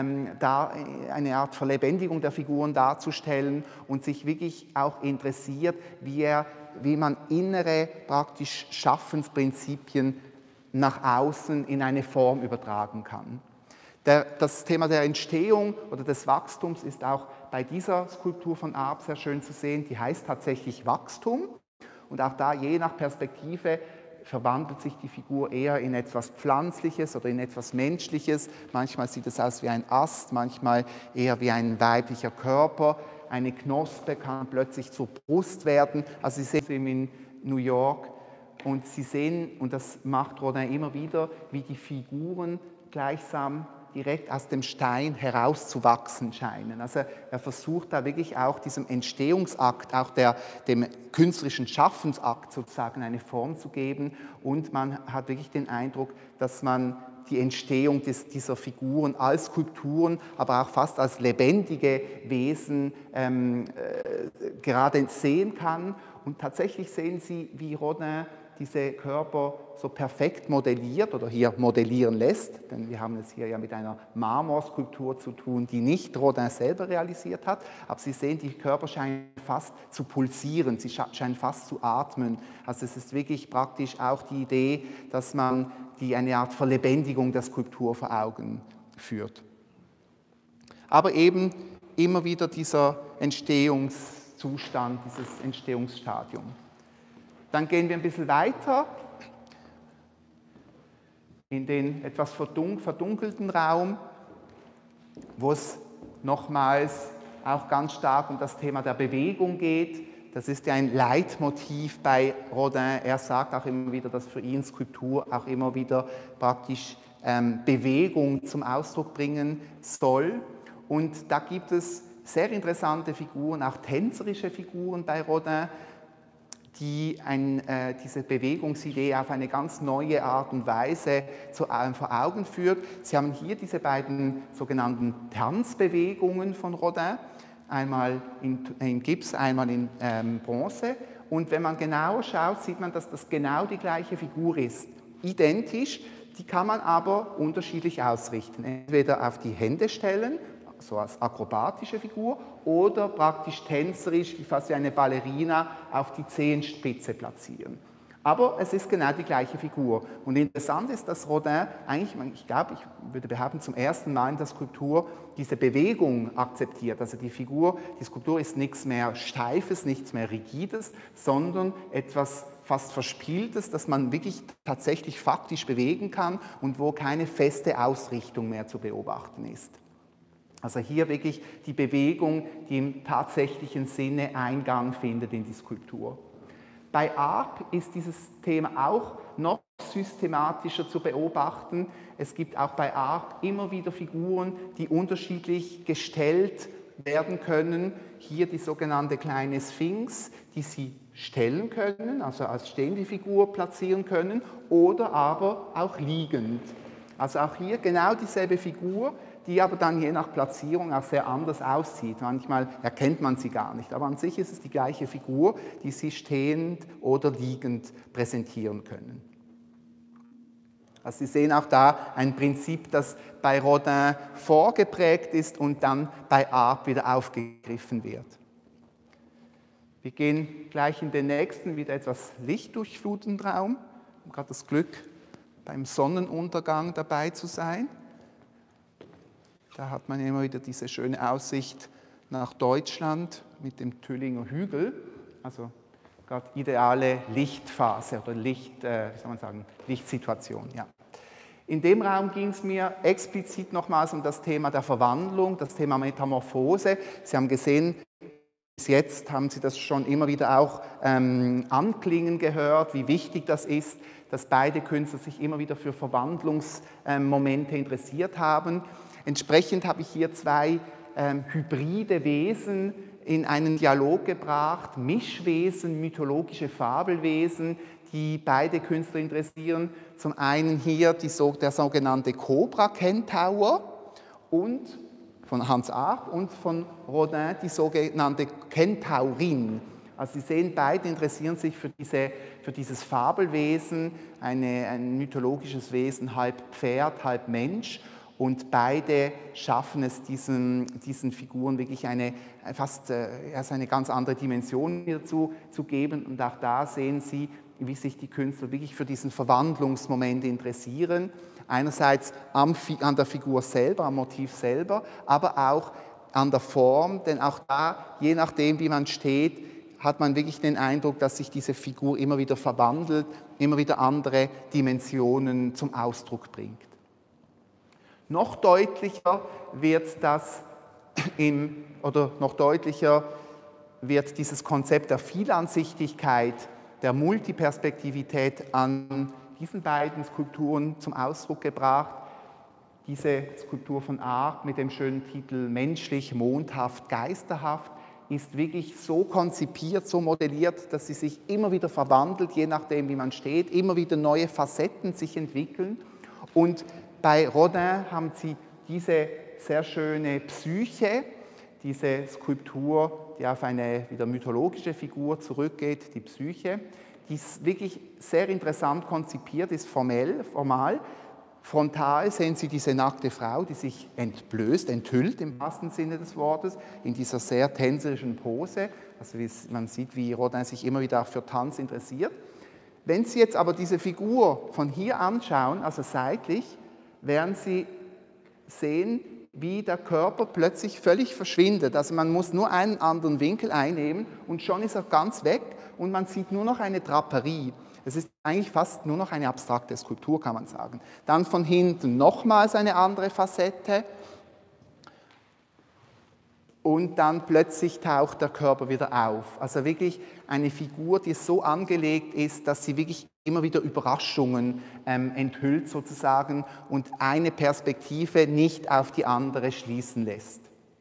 der Figuren darzustellen und sich wirklich auch interessiert, wie man innere praktisch Schaffensprinzipien nach außen in eine Form übertragen kann. Das Thema der Entstehung oder des Wachstums ist auch bei dieser Skulptur von Arp sehr schön zu sehen. Die heißt tatsächlich Wachstum. Und auch da, je nach Perspektive, verwandelt sich die Figur eher in etwas Pflanzliches oder in etwas Menschliches. Manchmal sieht es aus wie ein Ast, manchmal eher wie ein weiblicher Körper. eine Knospe kann plötzlich zur Brust werden. Also Sie sehen es in New York und Sie sehen, und das macht Rodin immer wieder, wie die Figuren gleichsam direkt aus dem Stein herauszuwachsen scheinen. Also er versucht da wirklich auch diesem Entstehungsakt, auch dem künstlerischen Schaffensakt sozusagen eine Form zu geben, und man hat wirklich den Eindruck, dass man die Entstehung dieser Figuren als Skulpturen, aber auch fast als lebendige Wesen gerade sehen kann. Und tatsächlich sehen Sie, wie Rodin diese Körper so perfekt modelliert oder hier modellieren lässt, denn wir haben es hier ja mit einer Marmorskulptur zu tun, die nicht Rodin selber realisiert hat, aber Sie sehen, die Körper scheinen fast zu pulsieren, sie scheinen fast zu atmen. Also es ist wirklich praktisch auch die Idee, dass man eine Art Verlebendigung der Skulptur vor Augen führt. Aber eben immer wieder dieser Entstehungszustand, dieses Entstehungsstadium. Dann gehen wir ein bisschen weiter in den etwas verdunkelten Raum, wo es nochmals auch ganz stark um das Thema der Bewegung geht. Das ist ja ein Leitmotiv bei Rodin. Er sagt auch immer wieder, dass für ihn Skulptur auch immer wieder praktisch Bewegung zum Ausdruck bringen soll. Und da gibt es sehr interessante Figuren, auch tänzerische Figuren bei Rodin, die diese Bewegungsidee auf eine ganz neue Art und Weise vor Augen führt. Sie haben hier diese beiden sogenannten Tanzbewegungen von Rodin, einmal in Gips, einmal in Bronze. Und wenn man genauer schaut, sieht man, dass das genau die gleiche Figur ist. Identisch, die kann man aber unterschiedlich ausrichten. Entweder auf die Hände stellen, so als akrobatische Figur, oder praktisch tänzerisch, wie fast wie eine Ballerina, auf die Zehenspitze platzieren. Aber es ist genau die gleiche Figur. Und interessant ist, dass Rodin eigentlich, ich glaube, ich würde behaupten, zum ersten Mal in der Skulptur diese Bewegung akzeptiert. Also die Skulptur ist nichts mehr Steifes, nichts mehr Rigides, sondern etwas fast Verspieltes, das man wirklich tatsächlich faktisch bewegen kann und wo keine feste Ausrichtung mehr zu beobachten ist. Also hier wirklich die Bewegung, die im tatsächlichen Sinne Eingang findet in die Skulptur. Bei Arp ist dieses Thema auch noch systematischer zu beobachten. Es gibt auch bei Arp immer wieder Figuren, die unterschiedlich gestellt werden können. Hier die sogenannte kleine Sphinx, die Sie stellen können, also als stehende Figur platzieren können, oder aber auch liegend. Also auch hier genau dieselbe Figur, die aber dann je nach Platzierung auch sehr anders aussieht. Manchmal erkennt man sie gar nicht, aber an sich ist es die gleiche Figur, die Sie stehend oder liegend präsentieren können. Also Sie sehen auch da ein Prinzip, das bei Rodin vorgeprägt ist und dann bei Arp wieder aufgegriffen wird. Wir gehen gleich in den nächsten, wieder etwas lichtdurchflutenden Raum. Ich habe gerade das Glück, beim Sonnenuntergang dabei zu sein. Da hat man immer wieder diese schöne Aussicht nach Deutschland mit dem Tüllinger Hügel. Also gerade ideale Lichtphase oder Lichtsituation. Ja. In dem Raum ging es mir explizit nochmals um das Thema der Verwandlung, das Thema Metamorphose. Sie haben gesehen, bis jetzt haben Sie das schon immer wieder auch anklingen gehört, wie wichtig das ist, dass beide Künstler sich immer wieder für Verwandlungsmomente interessiert haben. Entsprechend habe ich hier zwei hybride Wesen in einen Dialog gebracht, Mischwesen, mythologische Fabelwesen, die beide Künstler interessieren. Zum einen hier der sogenannte Cobra-Kentaur und von Hans Arp und von Rodin die sogenannte Kentaurin. Also Sie sehen, beide interessieren sich für dieses Fabelwesen, ein mythologisches Wesen, halb Pferd, halb Mensch. Und beide schaffen es, diesen Figuren wirklich eine ganz andere Dimension dazu zu geben. Und auch da sehen Sie, wie sich die Künstler wirklich für diesen Verwandlungsmoment interessieren. Einerseits an der Figur selber, am Motiv selber, aber auch an der Form. Denn auch da, je nachdem, wie man steht, hat man wirklich den Eindruck, dass sich diese Figur immer wieder verwandelt, immer wieder andere Dimensionen zum Ausdruck bringt. Noch deutlicher wird das oder noch deutlicher wird dieses Konzept der Vielansichtigkeit, der Multiperspektivität an diesen beiden Skulpturen zum Ausdruck gebracht. Diese Skulptur von Arp mit dem schönen Titel Menschlich, mondhaft, geisterhaft ist wirklich so konzipiert, so modelliert, dass sie sich immer wieder verwandelt, je nachdem, wie man steht, immer wieder neue Facetten sich entwickeln. Und bei Rodin haben sie diese sehr schöne Psyche, diese Skulptur, die auf eine wieder mythologische Figur zurückgeht, die Psyche, die ist wirklich sehr interessant konzipiert, ist formal. Frontal sehen Sie diese nackte Frau, die sich entblößt, enthüllt im wahrsten Sinne des Wortes, in dieser sehr tänzerischen Pose. Also man sieht, wie Rodin sich immer wieder auch für Tanz interessiert. Wenn Sie jetzt aber diese Figur von hier anschauen, also seitlich, werden Sie sehen, wie der Körper plötzlich völlig verschwindet. Also man muss nur einen anderen Winkel einnehmen und schon ist er ganz weg und man sieht nur noch eine Draperie. Es ist eigentlich fast nur noch eine abstrakte Skulptur, kann man sagen. Dann von hinten nochmals eine andere Facette und dann plötzlich taucht der Körper wieder auf. Also wirklich eine Figur, die so angelegt ist, dass sie wirklich immer wieder Überraschungen enthüllt sozusagen und eine Perspektive nicht auf die andere schließen lässt.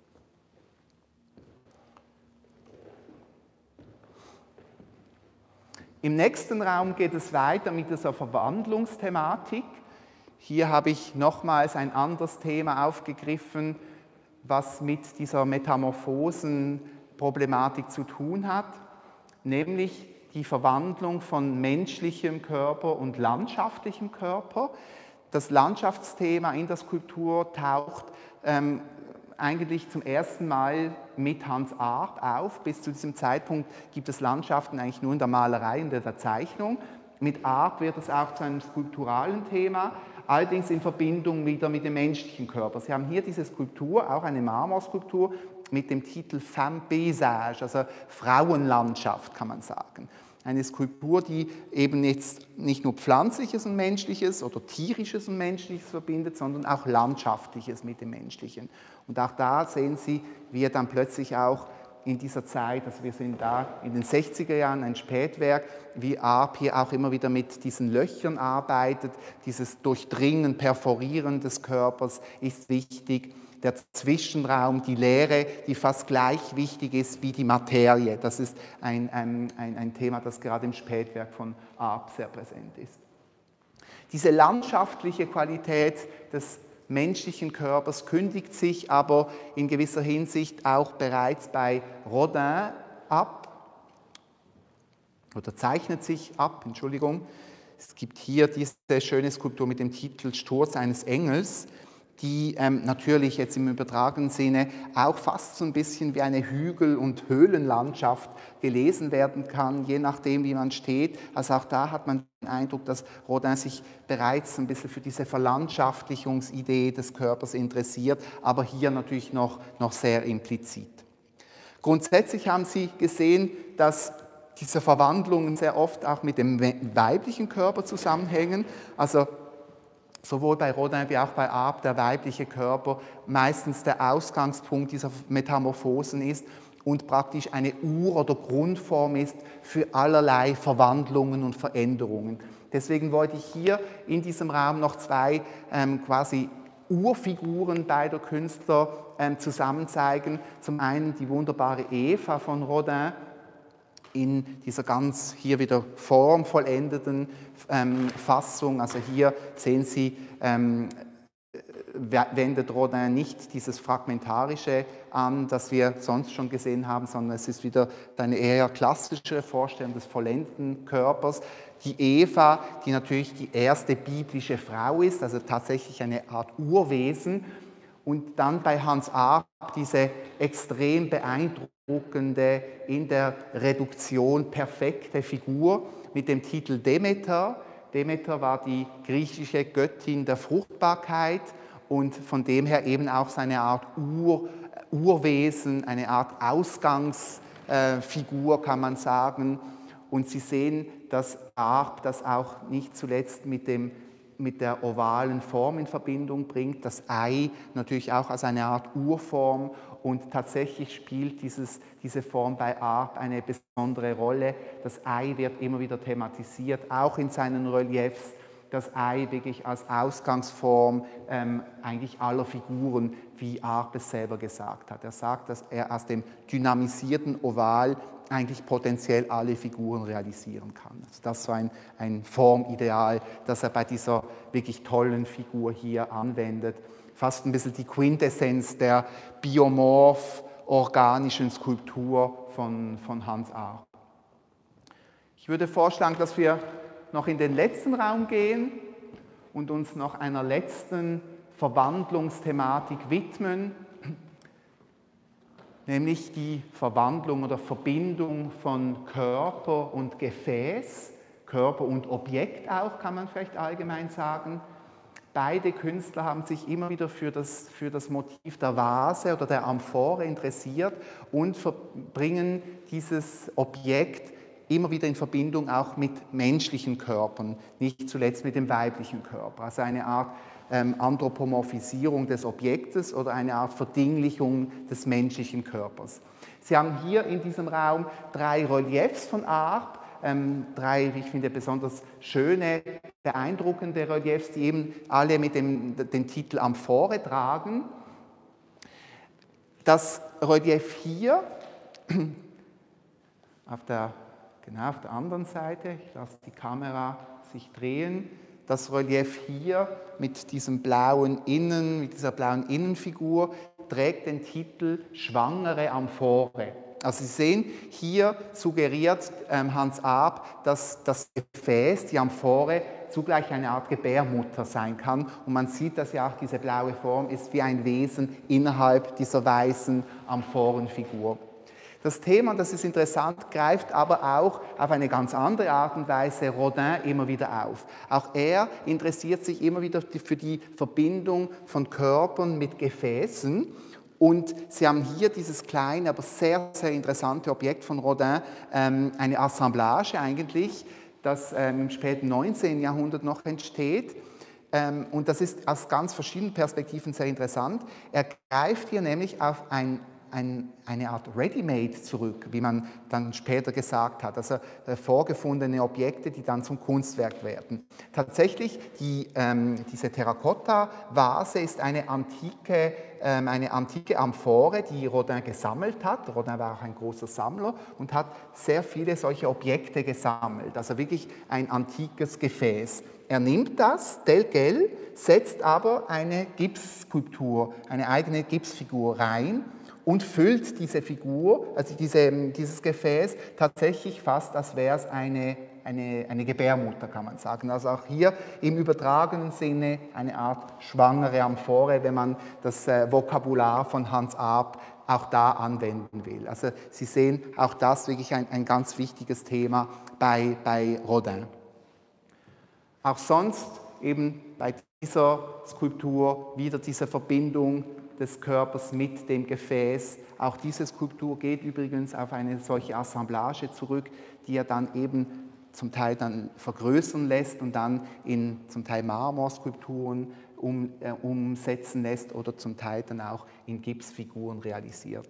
Im nächsten Raum geht es weiter mit dieser Verwandlungsthematik. Hier habe ich nochmals ein anderes Thema aufgegriffen, was mit dieser Metamorphosenproblematik zu tun hat, nämlich die Verwandlung von menschlichem Körper und landschaftlichem Körper. Das Landschaftsthema in der Skulptur taucht eigentlich zum ersten Mal mit Hans Arp auf. Bis zu diesem Zeitpunkt gibt es Landschaften eigentlich nur in der Malerei und in der Zeichnung. Mit Arp wird es auch zu einem skulpturalen Thema, allerdings in Verbindung wieder mit dem menschlichen Körper. Sie haben hier diese Skulptur, auch eine Marmorskulptur, mit dem Titel Femme Paysage, also Frauenlandschaft kann man sagen. Eine Skulptur, die eben jetzt nicht nur Pflanzliches und Menschliches oder Tierisches und Menschliches verbindet, sondern auch Landschaftliches mit dem Menschlichen. Und auch da sehen Sie, wie er dann plötzlich auch in dieser Zeit, also wir sind da in den 60er Jahren, ein Spätwerk, wie Arp hier auch immer wieder mit diesen Löchern arbeitet, dieses Durchdringen, Perforieren des Körpers ist wichtig. Der Zwischenraum, die Leere, die fast gleich wichtig ist wie die Materie. Das ist ein Thema, das gerade im Spätwerk von Arp sehr präsent ist. Diese landschaftliche Qualität des menschlichen Körpers kündigt sich aber in gewisser Hinsicht auch bereits bei Rodin ab, oder zeichnet sich ab, Entschuldigung. Es gibt hier diese schöne Skulptur mit dem Titel Sturz eines Engels, die natürlich jetzt im übertragenen Sinne auch fast so ein bisschen wie eine Hügel- und Höhlenlandschaft gelesen werden kann, je nachdem, wie man steht. Also auch da hat man den Eindruck, dass Rodin sich bereits ein bisschen für diese Verlandschaftlichungsidee des Körpers interessiert, aber hier natürlich noch sehr implizit. Grundsätzlich haben Sie gesehen, dass diese Verwandlungen sehr oft auch mit dem weiblichen Körper zusammenhängen. Also sowohl bei Rodin wie auch bei Arp der weibliche Körper meistens der Ausgangspunkt dieser Metamorphosen ist und praktisch eine Ur- oder Grundform ist für allerlei Verwandlungen und Veränderungen. Deswegen wollte ich hier in diesem Raum noch zwei quasi Urfiguren beider Künstler zusammen zeigen. Zum einen die wunderbare Eva von Rodin, in dieser ganz hier wieder formvollendeten Fassung. Also hier sehen Sie, wendet Rodin nicht dieses Fragmentarische an, das wir sonst schon gesehen haben, sondern es ist wieder eine eher klassische Vorstellung des vollendeten Körpers. Die Eva, die natürlich die erste biblische Frau ist, also tatsächlich eine Art Urwesen. Und dann bei Hans Arp diese extrem beeindruckende, in der Reduktion perfekte Figur mit dem Titel Demeter. Demeter war die griechische Göttin der Fruchtbarkeit und von dem her eben auch seine Art Urwesen, eine Art Ausgangsfigur, kann man sagen. Und Sie sehen, dass Arp das auch nicht zuletzt mit dem mit der ovalen Form in Verbindung bringt, das Ei natürlich auch als eine Art Urform, und tatsächlich spielt diese Form bei Arp eine besondere Rolle. Das Ei wird immer wieder thematisiert, auch in seinen Reliefs. Das Ei wirklich als Ausgangsform eigentlich aller Figuren, wie Arp es selber gesagt hat. Er sagt, dass er aus dem dynamisierten Oval eigentlich potenziell alle Figuren realisieren kann. Also das ist so ein Formideal, das er bei dieser wirklich tollen Figur hier anwendet. Fast ein bisschen die Quintessenz der biomorph-organischen Skulptur von Hans Arp. Ich würde vorschlagen, dass wir noch in den letzten Raum gehen und uns noch einer letzten Verwandlungsthematik widmen, nämlich die Verwandlung oder Verbindung von Körper und Gefäß, Körper und Objekt auch, kann man vielleicht allgemein sagen. Beide Künstler haben sich immer wieder für das Motiv der Vase oder der Amphore interessiert und bringen dieses Objekt immer wieder in Verbindung auch mit menschlichen Körpern, nicht zuletzt mit dem weiblichen Körper. Also eine Art Anthropomorphisierung des Objektes oder eine Art Verdinglichung des menschlichen Körpers. Sie haben hier in diesem Raum 3 Reliefs von Arp, 3, wie ich finde, besonders schöne, beeindruckende Reliefs, die eben alle mit den Titel Amphore tragen. Das Relief hier, auf der anderen Seite, ich lasse die Kamera sich drehen, das Relief hier mit dieser blauen Innenfigur trägt den Titel Schwangere Amphore. Also Sie sehen, hier suggeriert Hans Arp, dass das Gefäß, die Amphore, zugleich eine Art Gebärmutter sein kann. Und man sieht, dass ja auch diese blaue Form ist wie ein Wesen innerhalb dieser weißen Amphorenfigur. Das Thema, das ist interessant, greift aber auch auf eine ganz andere Art und Weise Rodin immer wieder auf. Auch er interessiert sich immer wieder für die Verbindung von Körpern mit Gefäßen. Und Sie haben hier dieses kleine, aber sehr, sehr interessante Objekt von Rodin, eine Assemblage eigentlich, das im späten 19. Jahrhundert noch entsteht. Und das ist aus ganz verschiedenen Perspektiven sehr interessant. Er greift hier nämlich auf eine Art Ready-Made zurück, wie man dann später gesagt hat, also vorgefundene Objekte, die dann zum Kunstwerk werden. Tatsächlich, diese Terrakotta-Vase ist eine antike Amphore, die Rodin gesammelt hat. Rodin war auch ein großer Sammler und hat sehr viele solche Objekte gesammelt, also wirklich ein antikes Gefäß. Er nimmt das, tel quel, setzt aber eine Gipsskulptur, eine eigene Gipsfigur rein und füllt diese Figur, also dieses Gefäß, tatsächlich fast, als wäre es eine Gebärmutter, kann man sagen. Also auch hier im übertragenen Sinne eine Art schwangere Amphore, wenn man das Vokabular von Hans Arp auch da anwenden will. Also Sie sehen, auch das wirklich ein ganz wichtiges Thema bei Rodin. Auch sonst eben bei dieser Skulptur wieder diese Verbindung des Körpers mit dem Gefäß. Auch diese Skulptur geht übrigens auf eine solche Assemblage zurück, die er dann eben zum Teil dann vergrößern lässt und dann in zum Teil Marmorskulpturen umsetzen lässt oder zum Teil dann auch in Gipsfiguren realisiert.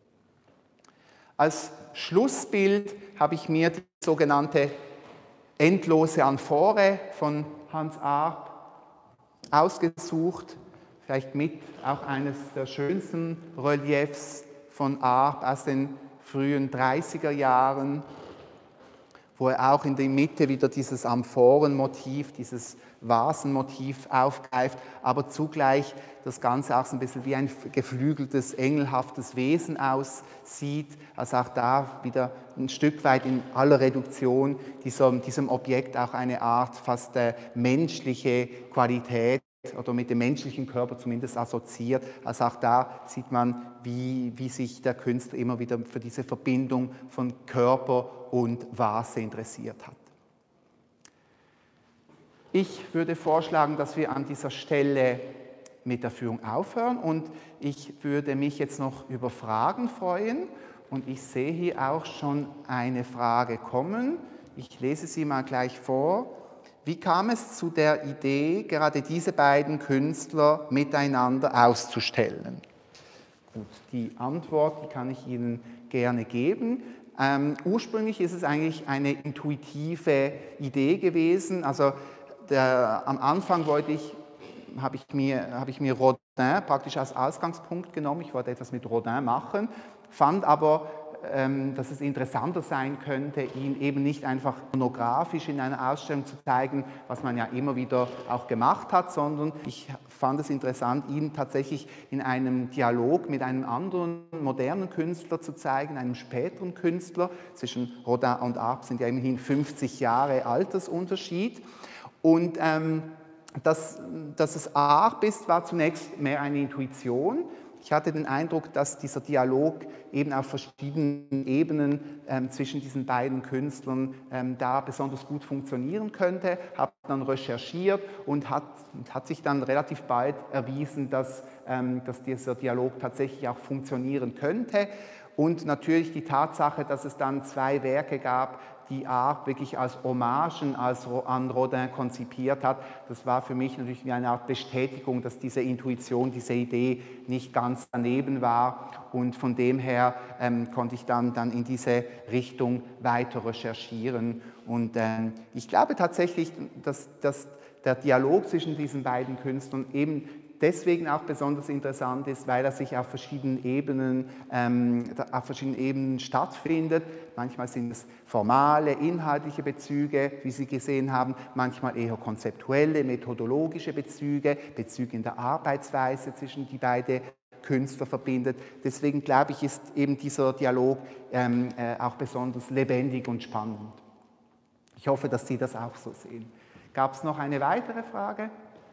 Als Schlussbild habe ich mir die sogenannte endlose Amphore von Hans Arp ausgesucht, vielleicht mit auch eines der schönsten Reliefs von Arp aus den frühen 30er Jahren, wo er auch in der Mitte wieder dieses Amphorenmotiv, dieses Vasenmotiv aufgreift, aber zugleich das Ganze auch so ein bisschen wie ein geflügeltes, engelhaftes Wesen aussieht. Also auch da wieder ein Stück weit in aller Reduktion diesem Objekt auch eine Art fast menschliche Qualität oder mit dem menschlichen Körper zumindest assoziiert. Also auch da sieht man, wie sich der Künstler immer wieder für diese Verbindung von Körper und Vase interessiert hat. Ich würde vorschlagen, dass wir an dieser Stelle mit der Führung aufhören und ich würde mich jetzt noch über Fragen freuen und ich sehe hier auch schon eine Frage kommen. Ich lese sie mal gleich vor. Wie kam es zu der Idee, gerade diese beiden Künstler miteinander auszustellen? Gut, die Antwort, die kann ich Ihnen gerne geben. Ursprünglich ist es eigentlich eine intuitive Idee gewesen. Also am Anfang habe ich mir Rodin praktisch als Ausgangspunkt genommen. Ich wollte etwas mit Rodin machen, fand aber, dass es interessanter sein könnte, ihn eben nicht einfach monografisch in einer Ausstellung zu zeigen, was man ja immer wieder auch gemacht hat, sondern ich fand es interessant, ihn tatsächlich in einem Dialog mit einem anderen modernen Künstler zu zeigen, einem späteren Künstler. Zwischen Rodin und Arp sind ja immerhin 50 Jahre Altersunterschied. Und dass es Arp ist, war zunächst mehr eine Intuition. Ich hatte den Eindruck, dass dieser Dialog eben auf verschiedenen Ebenen zwischen diesen beiden Künstlern da besonders gut funktionieren könnte, habe dann recherchiert und hat sich dann relativ bald erwiesen, dass dieser Dialog tatsächlich auch funktionieren könnte. Und natürlich die Tatsache, dass es dann zwei Werke gab, die Arp wirklich als Hommagen an Rodin konzipiert hat, das war für mich natürlich wie eine Art Bestätigung, dass diese Intuition, diese Idee nicht ganz daneben war. Und von dem her konnte ich dann in diese Richtung weiter recherchieren. Und ich glaube tatsächlich, dass der Dialog zwischen diesen beiden Künstlern eben deswegen auch besonders interessant ist, weil er sich auf verschiedenen Ebenen stattfindet. Manchmal sind es formale, inhaltliche Bezüge, wie Sie gesehen haben, manchmal eher konzeptuelle, methodologische Bezüge in der Arbeitsweise zwischen die beiden Künstler verbindet. Deswegen glaube ich, ist eben dieser Dialog auch besonders lebendig und spannend. Ich hoffe, dass Sie das auch so sehen. Gab es noch eine weitere Frage?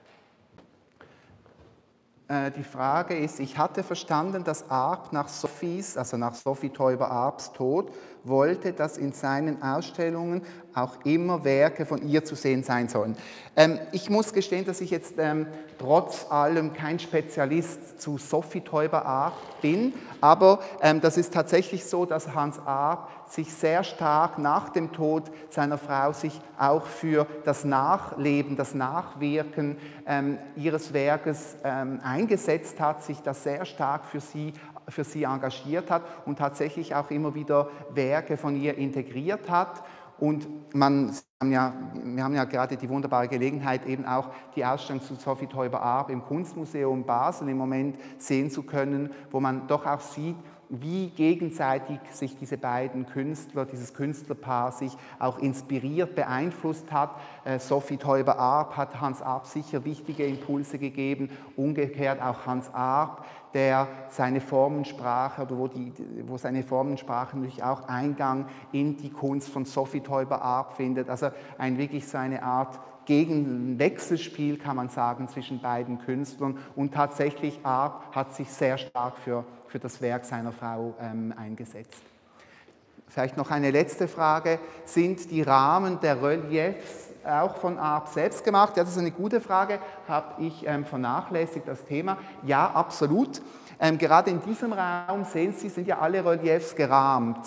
Die Frage ist, ich hatte verstanden, dass Arp nach Sophie Teuber-Arps Tod wollte, dass in seinen Ausstellungen auch immer Werke von ihr zu sehen sein sollen. Ich muss gestehen, dass ich jetzt trotz allem kein Spezialist zu Sophie Teuber-Arp bin, aber das ist tatsächlich so, dass Hans Arp sich sehr stark nach dem Tod seiner Frau sich auch für das Nachleben, das Nachwirken ihres Werkes eingesetzt hat, sich das sehr stark für sie engagiert hat und tatsächlich auch immer wieder Werke von ihr integriert hat. Und wir haben ja gerade die wunderbare Gelegenheit, eben auch die Ausstellung zu Sophie Teuber-Arp im Kunstmuseum Basel im Moment sehen zu können, wo man doch auch sieht, wie gegenseitig sich diese beiden Künstler, dieses Künstlerpaar sich auch inspiriert, beeinflusst hat. Sophie Teuber-Arp hat Hans Arp sicher wichtige Impulse gegeben, umgekehrt auch Hans Arp, der seine Formensprache, oder wo seine Formensprache natürlich auch Eingang in die Kunst von Sophie Teuber-Arp findet. Also wirklich so eine Art Wechselspiel, kann man sagen, zwischen beiden Künstlern. Und tatsächlich Arp hat sich sehr stark für das Werk seiner Frau eingesetzt. Vielleicht noch eine letzte Frage. Sind die Rahmen der Reliefs auch von Arp selbst gemacht? Ja, das ist eine gute Frage. Habe ich vernachlässigt, das Thema? Ja, absolut. Gerade in diesem Raum, sehen Sie, sind ja alle Reliefs gerahmt.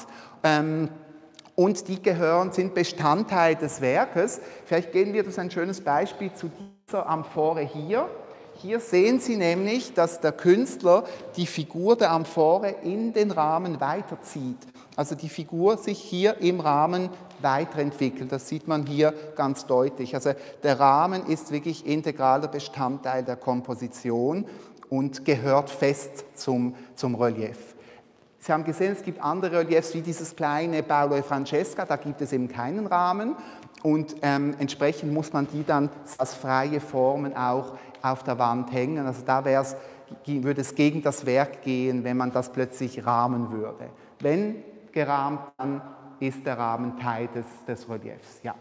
Und die sind Bestandteil des Werkes. Vielleicht geben wir das ein schönes Beispiel zu dieser Amphore hier. Hier sehen Sie nämlich, dass der Künstler die Figur der Amphore in den Rahmen weiterzieht. Also die Figur sich hier im Rahmen weiterentwickelt. Das sieht man hier ganz deutlich. Also der Rahmen ist wirklich integraler Bestandteil der Komposition und gehört fest zum Relief. Sie haben gesehen, es gibt andere Reliefs wie dieses kleine Paolo e Francesca, da gibt es eben keinen Rahmen und entsprechend muss man die dann als freie Formen auch auf der Wand hängen. Also da würde es gegen das Werk gehen, wenn man das plötzlich rahmen würde. Wenn gerahmt, dann ist der Rahmen Teil des Reliefs. Ja.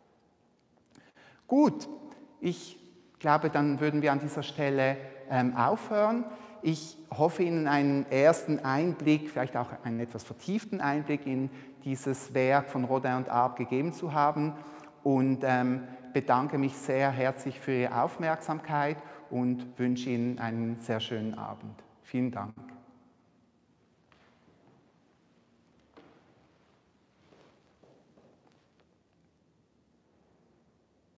Gut, ich glaube, dann würden wir an dieser Stelle aufhören. Ich hoffe, Ihnen einen ersten Einblick, vielleicht auch einen etwas vertieften Einblick in dieses Werk von Rodin und Arp gegeben zu haben und bedanke mich sehr herzlich für Ihre Aufmerksamkeit und wünsche Ihnen einen sehr schönen Abend. Vielen Dank.